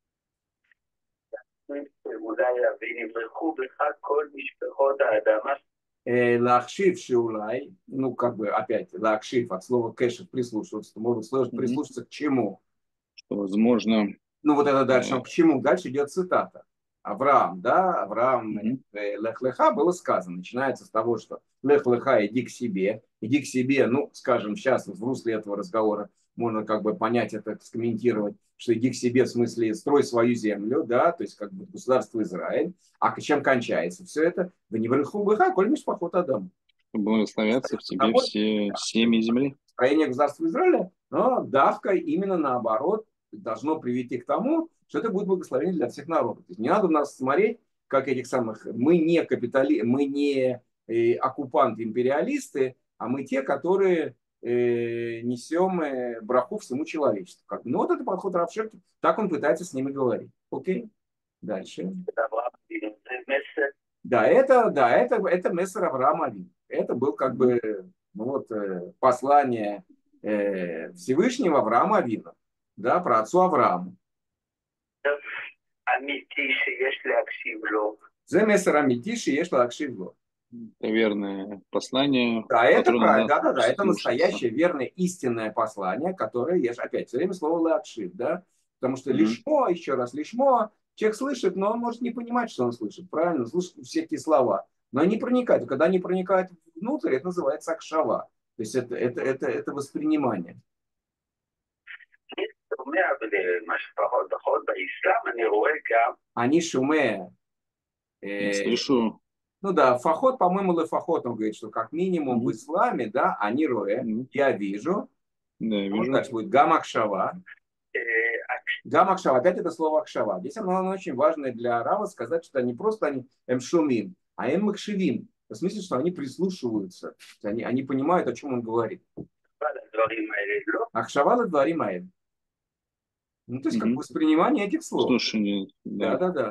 Лахшив шиулай, ну как бы опять лахшив от слова кэшев прислушиваться, то может сложно прислушаться к чему? Что возможно. Ну вот это дальше, к чему? Дальше идет цитата. Авраам, да, Авраам, лех-леха было сказано, начинается с того, что лех-леха, иди к себе, ну, скажем, сейчас в русле этого разговора можно как бы понять это, скомментировать, что иди к себе в смысле строй свою землю, да, то есть как бы государство Израиль, а чем кончается все это? В невреху-леха, коль мишпахот Адам. Благословятся в тебе все семьи земли. Строение государства Израиля, но давка именно наоборот должно привести к тому, что это будет благословение для всех народов. То есть не надо у нас смотреть, как этих самых... Мы не оккупанты-империалисты, а мы те, которые несем браху всему человечеству. Ну вот это подход Рав Шерки, так он пытается с ними говорить. Окей? Дальше. Да, это мессер Авраама Авину. Это был как бы Ну вот послание Всевышнего Авраама Авину, да, про отцу Авраама. Зе месер амити шееш лакшив ло. Это верное послание, Да, это которому правильно, надо да, это слушаться. настоящее, верное, истинное послание, которое, опять все время слово лакшив, да, потому что лишмо, еще раз, лишмо, человек слышит, но он может не понимать, что он слышит, правильно, слышит все эти слова, но они проникают, и когда они проникают внутрь, это называется акшава, то есть это воспринимание. Они шуме. Я слышу. Ну да, фахот, по-моему, лефахот, он говорит, что как минимум в исламе, да, они роэ, я вижу. Да, я вижу. Дальше будет гамакшава. Гамакшава, опять это слово акшава. Здесь оно очень важное для арава сказать, что они просто они эмшумим, а эммакшивим. В смысле, что они прислушиваются, они понимают, о чем он говорит. Акшава дворим аэль. Ну, то есть, как воспринимание этих слов. Слушание, да. Да.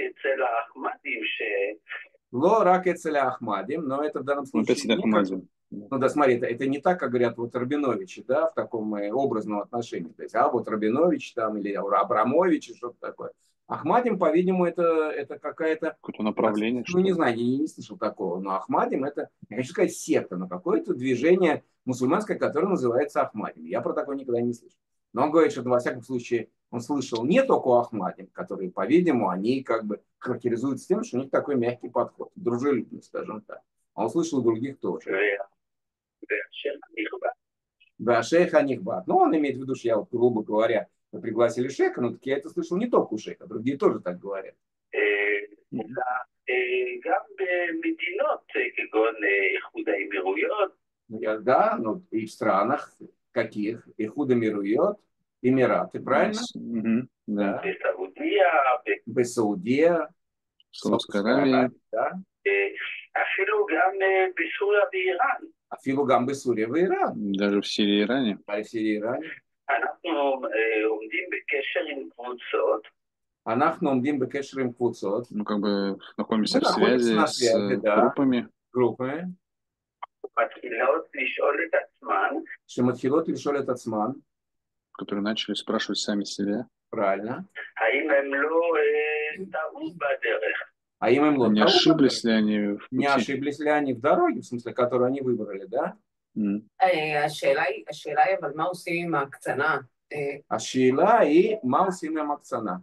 Ло рак эцеля ахмадим, но это в данном случае не как... Ну да, смотри, это не так, как говорят вот Рабиновичи, да, в таком образном отношении. То есть, вот Рабинович там или Абрамович, что-то такое. Ахмадим, по-видимому, это какая-то... Какое-то направление. Ну, не знаю, я не слышал такого. Но Ахмадим это, я хочу сказать, секта, но какое-то движение мусульманское, которое называется Ахмадим. Я про такое никогда не слышал. Но он говорит, что во всяком случае он слышал не только Ахмадим, которые, по-видимому, они как бы характеризуются тем, что у них такой мягкий подход, дружелюбный, скажем так. А он слышал других тоже. Да, шейх Анихбат. Ну, он имеет в виду, что я, вот, грубо говоря, мы пригласили шейха, но так я это слышал не только у шейха, другие тоже так говорят. Да, ну и в странах каких? Ихуда Мируйот, Эмираты, правильно? Да. Бессаудия, Саудовская Аравия. Да. Афилу гамбы Сурия в Иран. Даже в Сирии и Иране. А в Сирии и Иране. Анахну умдим бекешерим квуцот. Ну, как бы находимся в связи с группами. Шематхилот лишоль этот ацман. Которые начали спрашивать сами себя. Правильно. Не ошиблись ли они в пути? Не ошиблись ли они в дороге, в смысле, которую они выбрали, да? Ашила и Маусина Макцана.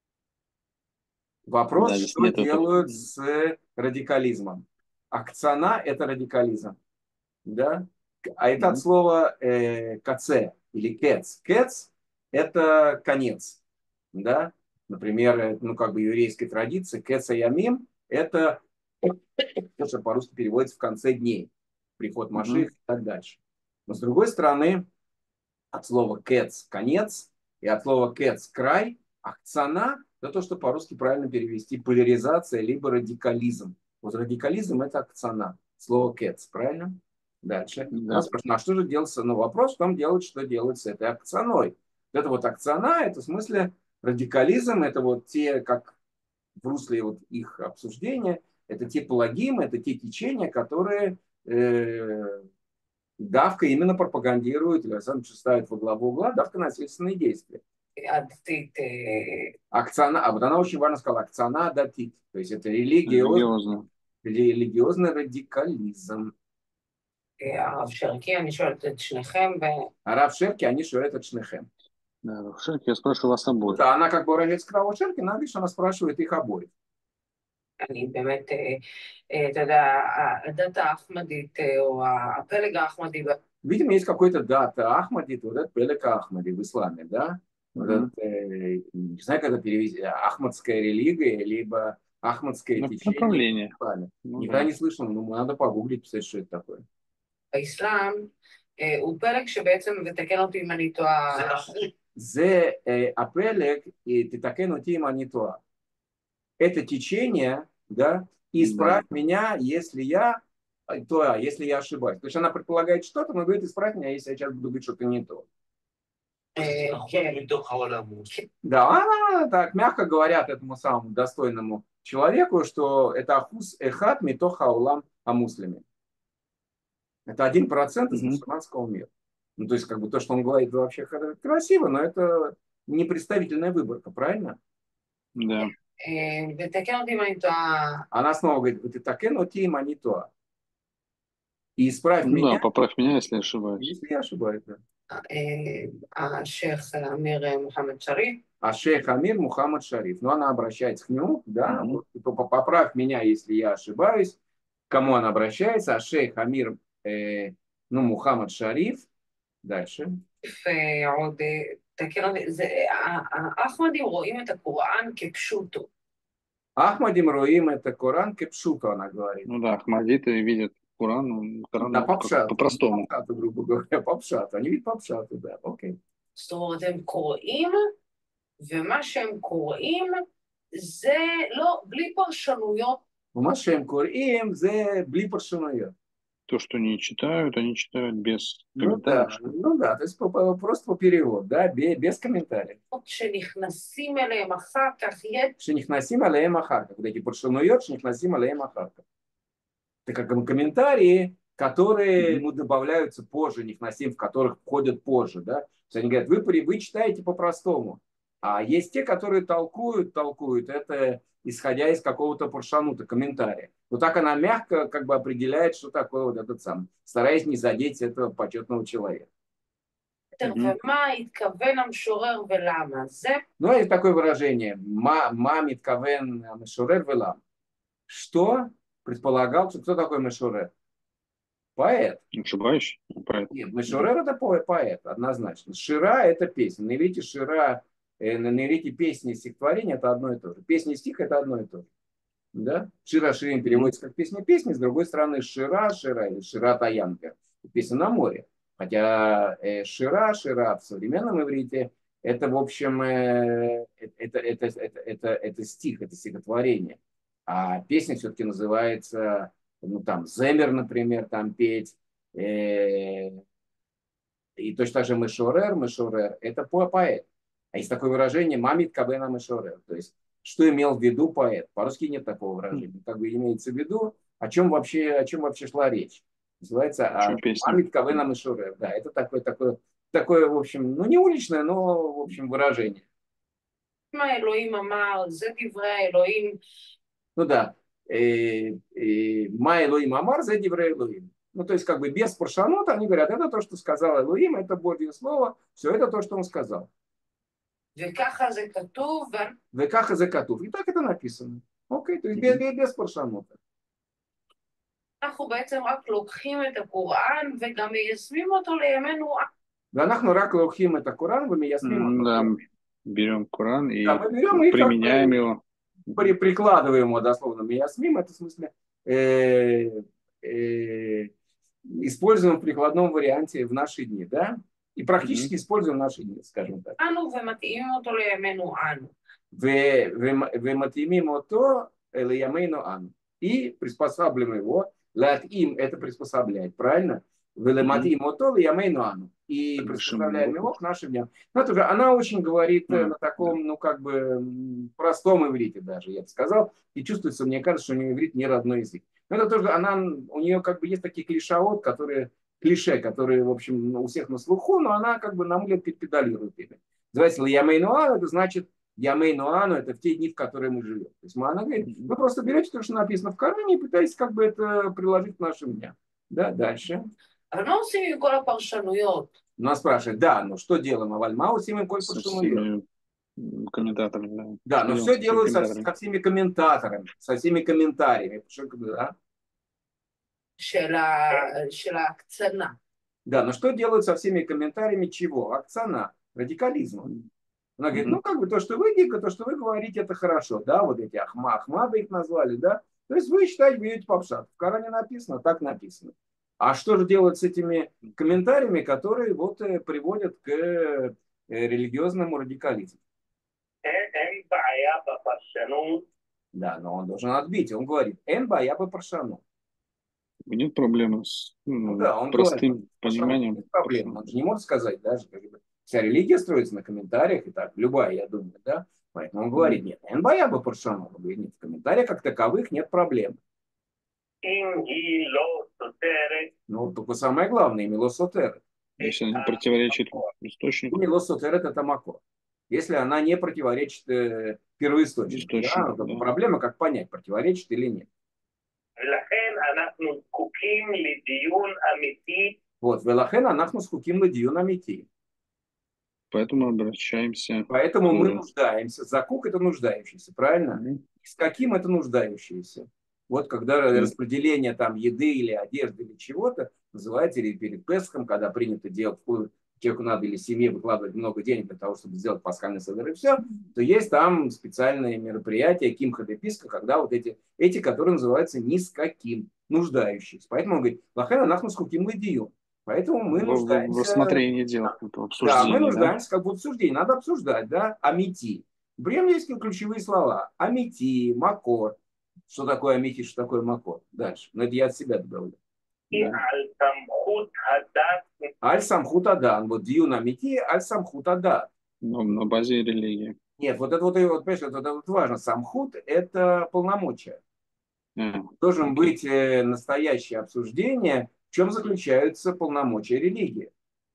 Вопрос, да, что делают с радикализмом. Акцана – это радикализм. Да? А это от слова каце или кец. Кец – это конец. Да? Например, ну, как бы еврейской традиции, кеца ямим – это то, что по-русски переводится в конце дней. Приход Машиах и так дальше. Но с другой стороны, от слова кец – конец, и от слова кец – край, акцана – это то, что по-русски правильно перевести поляризация, либо радикализм. Вот радикализм – это акцана. Слово кец, правильно? Дальше. Да. Нас спрашивают, а что же делается? Ну, вопрос в том, что делать с этой акционой. Вот это вот акциона – это в смысле радикализм, это вот те, как в русле вот их обсуждения, это те палагимы, это те течения, которые давка именно пропагандирует, или сам ставит во главу угла давка насильственные действия. Акциона, а вот она очень важно сказала, акциона датит, то есть это религиозный радикализм. הרב שרקי, אני שואלת את שניכם. הרב שרקי, אני שואלת את שניכם. Да, הרב Шерки, я спрашиваю вас обоих. Да, она как бы уроженец Крава Шерки, надо говорить, что она спрашивает их обоих. אני באמת, אתה יודע, הדת האחמדית, או הפלג האחמדי. Видимо, есть какой-то дата Ахмадит, вот этот пелек Ахмади в исламе, да? Вот этот, не знаю, как это перевести, ахмадская религия, либо ахмадское течение. Направление. Никогда не слышал, но надо погуглить, писать, что это такое. האסלאם הוא פלג שבעצם, ותקן אותי אם אני טועה. זה הפלג, תתקן אותי אם אני טועה. Это течение, да, исправь меня, если я ошибаюсь. То есть она предполагает что-то, но говорит, исправь меня, если я сейчас буду говорить что-то не то. Да, она так мягко говорят этому самому достойному человеку, что это ахус эхат митох хаулам амуслими. Это 1% из мусульманского мира. Ну, то есть, как бы то, что он говорит, вообще красиво, но это не представительная выборка, правильно? Да. Она снова говорит, ты такен, но ти манитуа. И исправь Ну меня, да, поправь меня, если я ошибаюсь. если я ошибаюсь. Да. השייח אמיר מוחמד שריף. А шейх Амир Мухаммад Шариф. Но она обращается к нему, да, вот, поправь меня, если я ошибаюсь. К кому она обращается? А шейх Амир, Мухаммад Шариф. Дальше. ועוד, תכיר, האחמדים רואים את הקוראן כפשוטו. Ахмадим Руим это Коран кепшуто, она говорит. Ну да, ахмадиты видят Коран Да, попшат. по-простому. Попшату, грубо говоря, попшату. Они видят попшату, да, окей. זאת אומרת, הם קוראים, ומה שהם קוראים זה לא, בלי פרשנויות. ומה שהם קוראים זה בלי פרשנויות. То, что они читают без Ну комментариев. да, то есть просто по переводу, да, без комментариев. שנכנסים אליהם אחר כך, שנכנסים עליהם אחר כך. Вот эти פרשנויות שנכנסים עליהם אחר כך. Это как комментарии, которые добавляются позже, נכנסים, в которых входят позже, да. То есть они говорят, вы читаете по-простому. А есть те, которые толкуют это, исходя из какого-то паршанута, комментария. Вот так она мягко как бы определяет, что такое вот этот сам, стараясь не задеть этого почетного человека. Ну, есть такое выражение. Ма миткавен мешурер велам. Что предполагал, что кто такой мешурер? Поэт. Ошибаюсь? Поэт. Нет, мешурер это поэт, однозначно. Шира это песня. На иврите шира, на иврите песни и стихотворение это одно и то же. Песня и стих это одно и то же. Да? Шира ширим переводится как песня, с другой стороны шира или шира таянка. Песня на море. Хотя шира в современном иврите это, в общем, это стих, это стихотворение. А песня все-таки называется, земер, например, там петь. И точно так же мешорер, это поэт. А есть такое выражение мамит кабена мешорер. То есть, что имел в виду поэт? По-русски нет такого выражения. Как бы имеется в виду, о чем вообще шла речь. Называется мамит кабена мешорер. Да, это такое, в общем, не уличное, но, в общем, выражение. Ну да. Ма Элоим Амар зе диврей Элоим. Ну, то есть, как бы без паршанота они говорят, это то, что сказал Элоим, это Божье слово, все это то, что он сказал. וככה זה כתוב. וככה זה כתוב. И так это написано. Окей, то есть без паршанота. אנחנו בעצם רק לוקחים את הקוראן וגם מיישמים אותו לימינו. ואנחנו רק לוקחים את הקוראן ומיישמים אותו. Да, берем Коран и применяем его. Прикладываем его дословно миясмим, это в смысле используем в прикладном варианте в наши дни, да? И практически используем в наши дни, скажем так. Вематимим ото элеямейну ану. И приспосабливаем его. Латим это приспособлять, правильно? Велематим ото элеямейну ану. И приспособляем его к нашим дням. Ну, это же, она очень говорит на таком, как бы, простом иврите даже, я бы сказал. И чувствуется, мне кажется, что у нее иврит не родной язык. Но это тоже, у нее как бы есть такие клише, которые, в общем, у всех на слуху, но она как бы, на мой взгляд, педалирует ими. Называется ямейнуану, это значит ямейнуану, это в те дни, в которые мы живем. То есть она говорит, вы просто берете то, что написано в Коране, и пытаетесь как бы это приложить к нашим дням. Да, дальше. Нас спрашивают, да, ну что делаем? Авальмау симим коль паршануйот. Комментаторами, да. Да, но все делают со всеми комментаторами, со всеми комментариями. Да? Да, но что делают со всеми комментариями чего? Акцана, радикализма. Она говорит, ну как бы то, что вы говорите, это хорошо, да, вот эти Ахмады их назвали, да. То есть вы считаете, берете попшат. В Коране написано, так написано. А что же делать с этими комментариями, которые вот приводят к религиозному радикализму? Да, но он должен отбить. Он говорит, эн бая бы паршану. Нет проблемы с простым пониманием. Проблем. Он же не может сказать даже, как бы, вся религия строится на комментариях, и так, любая, я думаю, да. Поэтому он говорит, нет, эн бая бы паршану. Он говорит, нет, в комментариях как таковых нет проблем. Ну, только самое главное, милосотерет. Если она не противоречит источнику. Милосотерет это макор. Если она не противоречит первоисточнику. Да? Да. Проблема, как понять, противоречит или нет. Вот, велахен анахну скуким ладиюн амити. Поэтому обращаемся. Поэтому мы нуждаемся. Закук это нуждающийся, правильно? С каким это нуждающийся? Вот когда распределение там еды или одежды или чего-то называется или перед Песхом, когда принято делать человеку надо или семье выкладывать много денег для того, чтобы сделать пасхальный седер и все, то есть там специальные мероприятия, кимха де писка, когда вот эти, которые называются ни с каким, нуждающиеся. Поэтому он говорит, лахена нахну скуким ладию. Поэтому мы нуждаемся... В рассмотрении дела, в обсуждении. Да, мы нуждаемся как бы в обсуждении. Надо обсуждать, да, амити. Прям есть ключевые слова. Амити, макор. Что такое амити, что такое макор? Дальше. Но это я от себя добавлю. Аль-самхут адан. Вот дьюн амити, аль-самхут адан. На базе религии. Нет, вот это вот, понимаешь, это вот важно. Самхут – это полномочия. Должен быть настоящее обсуждение, в чем заключаются полномочия религии.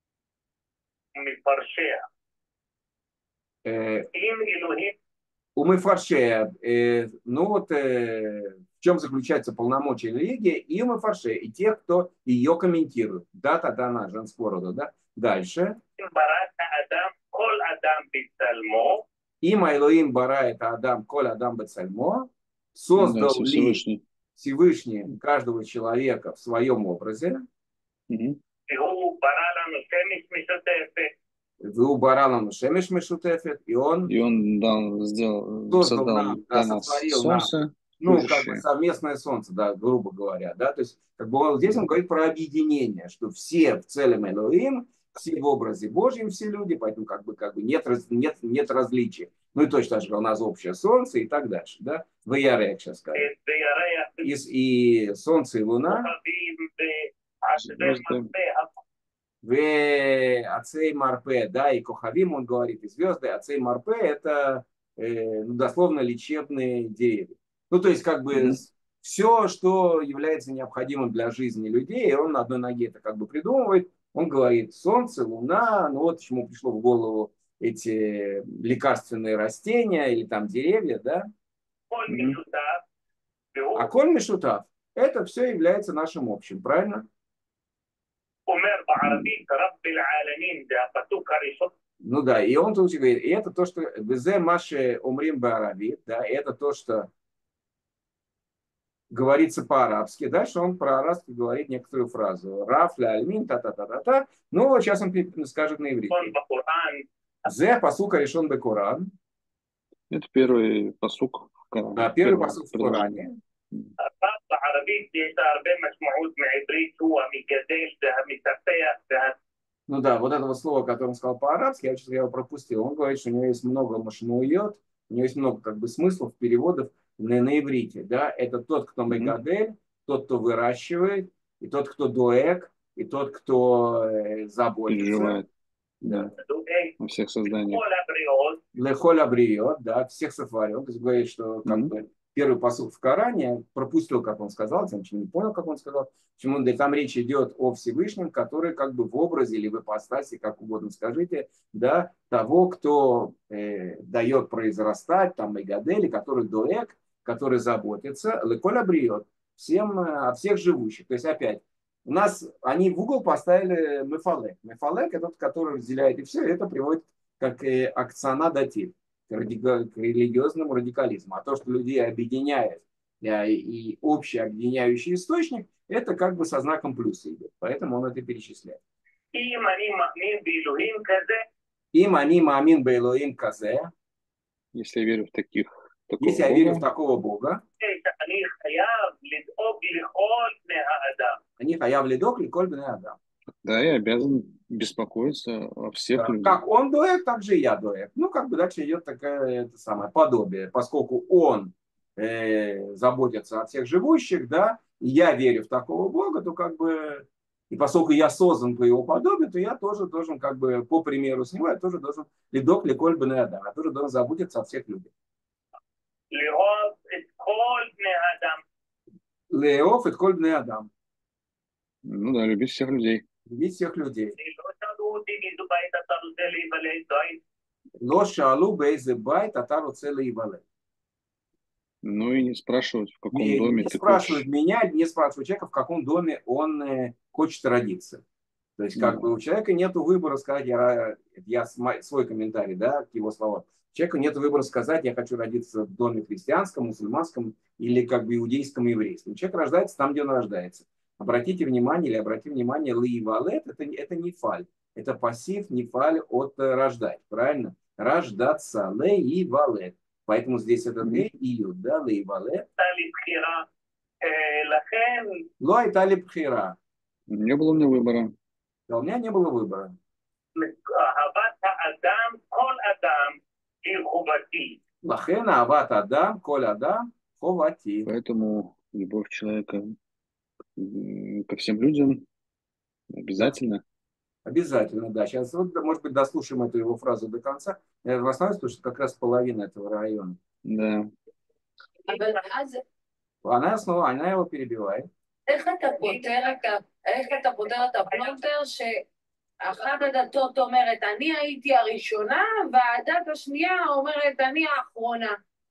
У Мефаршея, ну вот в чем заключается полномочия религии, и у Мефаршея, и тех, кто ее комментирует. Да, тогда она женского рода, да. Дальше. Им Элоим бара это Адам, коль Адам бецальмо, создал ли Всевышний каждого человека в своем образе. Вы баралам шемеш мешутефет, и он создал солнце, ну, как бы совместное солнце, да, грубо говоря, да, то есть, как бы здесь он говорит про объединение, что все в целом Элоим, все в образе Божьем, все люди, поэтому как бы нет различий. Ну и точно так же у нас общее солнце и так дальше, да, Ваярех сейчас скажем. И солнце и луна. В Ацей Марпе, да, и Кохавим, он говорит, и звезды, Ацей Марпе это дословно лечебные деревья. Ну, то есть, как бы все, что является необходимым для жизни людей, он на одной ноге это как бы придумывает. Он говорит, солнце, луна, ну вот чему пришло в голову эти лекарственные растения или там деревья, да. А коль мишутав, это все является нашим общим, правильно? Ну да, и он тут говорит, и это то, что Безе Маше Умрим Баараби, да, это то, что говорится по-арабски. Дальше он по-арабски говорит некоторую фразу. Рафля альмин, та-та-та-та-та. Ну, вот сейчас он скажет на иврите. Зе пасука решен бе Коран. Это первый пасук в Коране. Да, первый пасук в Коране. Ну да, вот этого слова, которое он сказал по-арабски, я его пропустил. Он говорит, что у него есть много машмуйот, у него есть много как бы смыслов, переводов на иврите. Да? Это тот, кто мегадель, тот, кто выращивает, и тот, кто дуэк, и тот, кто заботится. Переживает. Да. Во всех созданиях. Лехоль абриот, да, всех сафариот. То есть говорит, что как бы первый посуд в Коране пропустил, как он сказал, я ничего не понял, как он сказал. Почему там речь идет о Всевышнем, который как бы в образе или в ипостаси, как угодно скажите, да, того, кто дает произрастать, там, мегадели, который доэк, который заботится, леколь абриот, о всех живущих. То есть опять, у нас они в угол поставили мефалек. Мефалек это тот, который разделяет и все, и это приводит как акцана датив к религиозному радикализму. А то, что людей объединяет и общий объединяющий источник, это как бы со знаком плюса идет. Поэтому он это перечисляет. Им они маамин бейлоим казе. Если я верю в таких. Если я верю в такого Бога. Они хаяв лидок ликоль бней адам. Да, я обязан беспокоиться о всех людях. Как он дуэк, так же и я дуэк. Ну, как бы дальше идет такое это самое подобие. Поскольку он заботится о всех живущих, да, и я верю в такого Бога, то как бы, и поскольку я создан по его подобию, то я тоже должен, как бы, по примеру с него, я тоже должен лидок ликоль бней адам. Я тоже должен заботиться о всех людях. Леов и коль бней адам. Ну да, любить всех людей. Любить всех людей. Ло шаалу бейзе байт атару целый ивале. Ну и не спрашивать, в каком Не, доме не ты спрашивают хочешь. меня, не спрашивают человека, в каком доме он хочет родиться. То есть, как Да. бы у человека нет выбора сказать, свой комментарий, да, к его словам. У человека нет выбора сказать, я хочу родиться в доме христианском, мусульманском или как бы иудейском, еврейском. Человек рождается там, где он рождается. Обратите внимание, лаивалет, это не фаль. Это пассив, не фаль от рождать, правильно? Рождаться, лаивалет. Поэтому здесь это июд, да, лаивалет. Ло итали пхира. Не было у меня выбора. Да, у меня не было выбора. Лахен ават адам, коль адам, ховати. Поэтому любовь человека ко всем людям обязательно. Обязательно, да. Сейчас, вот, может быть, дослушаем эту его фразу до конца. В основном, потому что как раз половина этого района. Да. Она его перебивает. איך אתה פותר את הפלונטר שאחת הדתות אומרת אני הייתי הראשונה והדת השנייה אומרת אני האחרונה.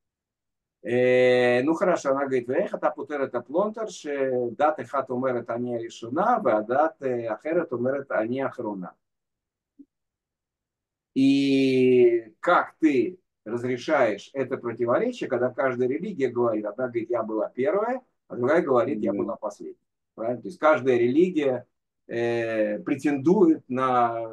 Ну хорошо, она говорит, ואיך אתה פותר את הפלונטר שדת אחת אומרת אני הראשונה והדת אחרת אומרת אני האחרונה. И как ты разрешаешь это противоречие, когда каждая религия говорит, одна говорит, я была первая, а другая говорит, я была последняя. Правильно? То есть каждая религия претендует на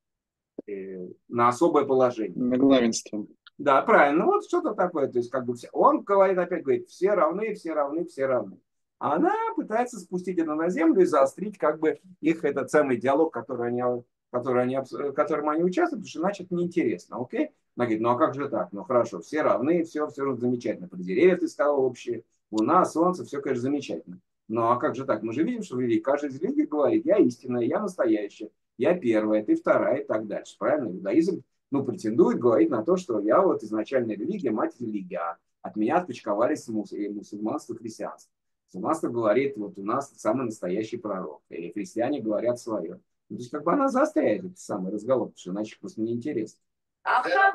особое положение. На главенство. Да, правильно. Вот что-то такое. То есть как бы он говорит, опять говорит, все равны, все равны, все равны. А она пытается спустить это на землю и заострить как бы их этот самый диалог, которым они участвуют, потому что иначе это неинтересно. Окей? Она говорит, ну а как же так? Ну хорошо, все равны, все замечательно. Про деревья ты сказал общее, луна, солнце, все, конечно, замечательно. Ну а как же так? Мы же видим, что каждый из религий говорит, я истинная, я настоящая, я первая, ты вторая и так дальше. Правильно? Иудаизм претендует, говорит на то, что я вот изначальная религия, мать религии, а от меня отпочковались мусульманство и христианство. Мусульманство говорит, вот у нас самый настоящий пророк, и христиане говорят свое. То есть как бы она заостряет этот самый разговор, потому что иначе просто неинтересно. עכשיו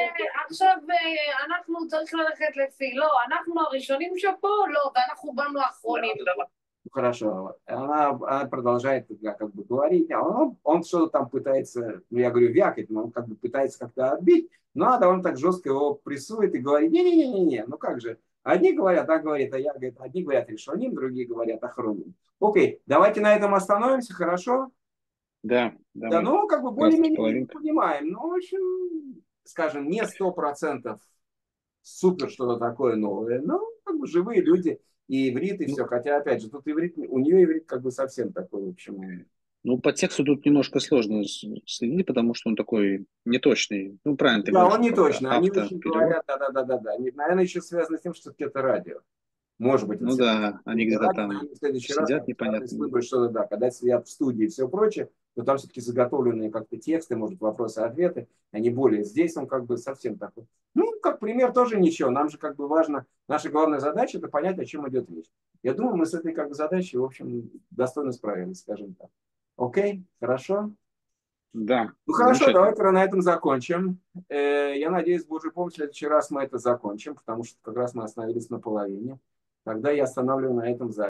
אנחנו צריך ללכת לפי, לא, אנחנו הראשונים שפה, לא, ואנחנו באנו האחרונים. Хорошо. Она продолжает как бы говорить, он что-то там пытается, я говорю, вякать, но он как бы пытается как-то отбить, но она довольно так жестко его прессует и говорит, не-не-не-не, ну как же, одни говорят, так говорит, а я, говорит, одни говорят решоним, другие говорят ахроним. Окей, давайте на этом остановимся, хорошо? Да, да, ну как бы более-менее понимаем, ну в общем, скажем, не 100% супер что-то такое новое, но как бы живые люди. И иврит, и все. Хотя, опять же, тут иврит, у нее иврит как бы совсем такой, в общем. Ну, по тексту тут немножко сложно следить, потому что он такой неточный. Ну, правильно ты говоришь. Да, он неточный. Они очень говорят, да. Наверное, еще связано с тем, что это радио. Может быть. Ну да, они где-то там в следующий сидят раз, непонятно. Выбрать что-то, да, когда сидят в студии и все прочее, то там все-таки заготовленные как-то тексты, может, вопросы-ответы, они более. Здесь он как бы совсем такой. Ну, как пример тоже ничего. Нам же как бы важно, наша главная задача это понять, о чем идет речь. Я думаю, мы с этой как бы задачей, в общем, достойно справились, скажем так. Окей, хорошо? Да. Ну хорошо, давайте на этом закончим. Я надеюсь, с Божьей помощью в следующий раз мы это закончим, потому что как раз мы остановились на половине. Тогда я останавливаю на этом запись.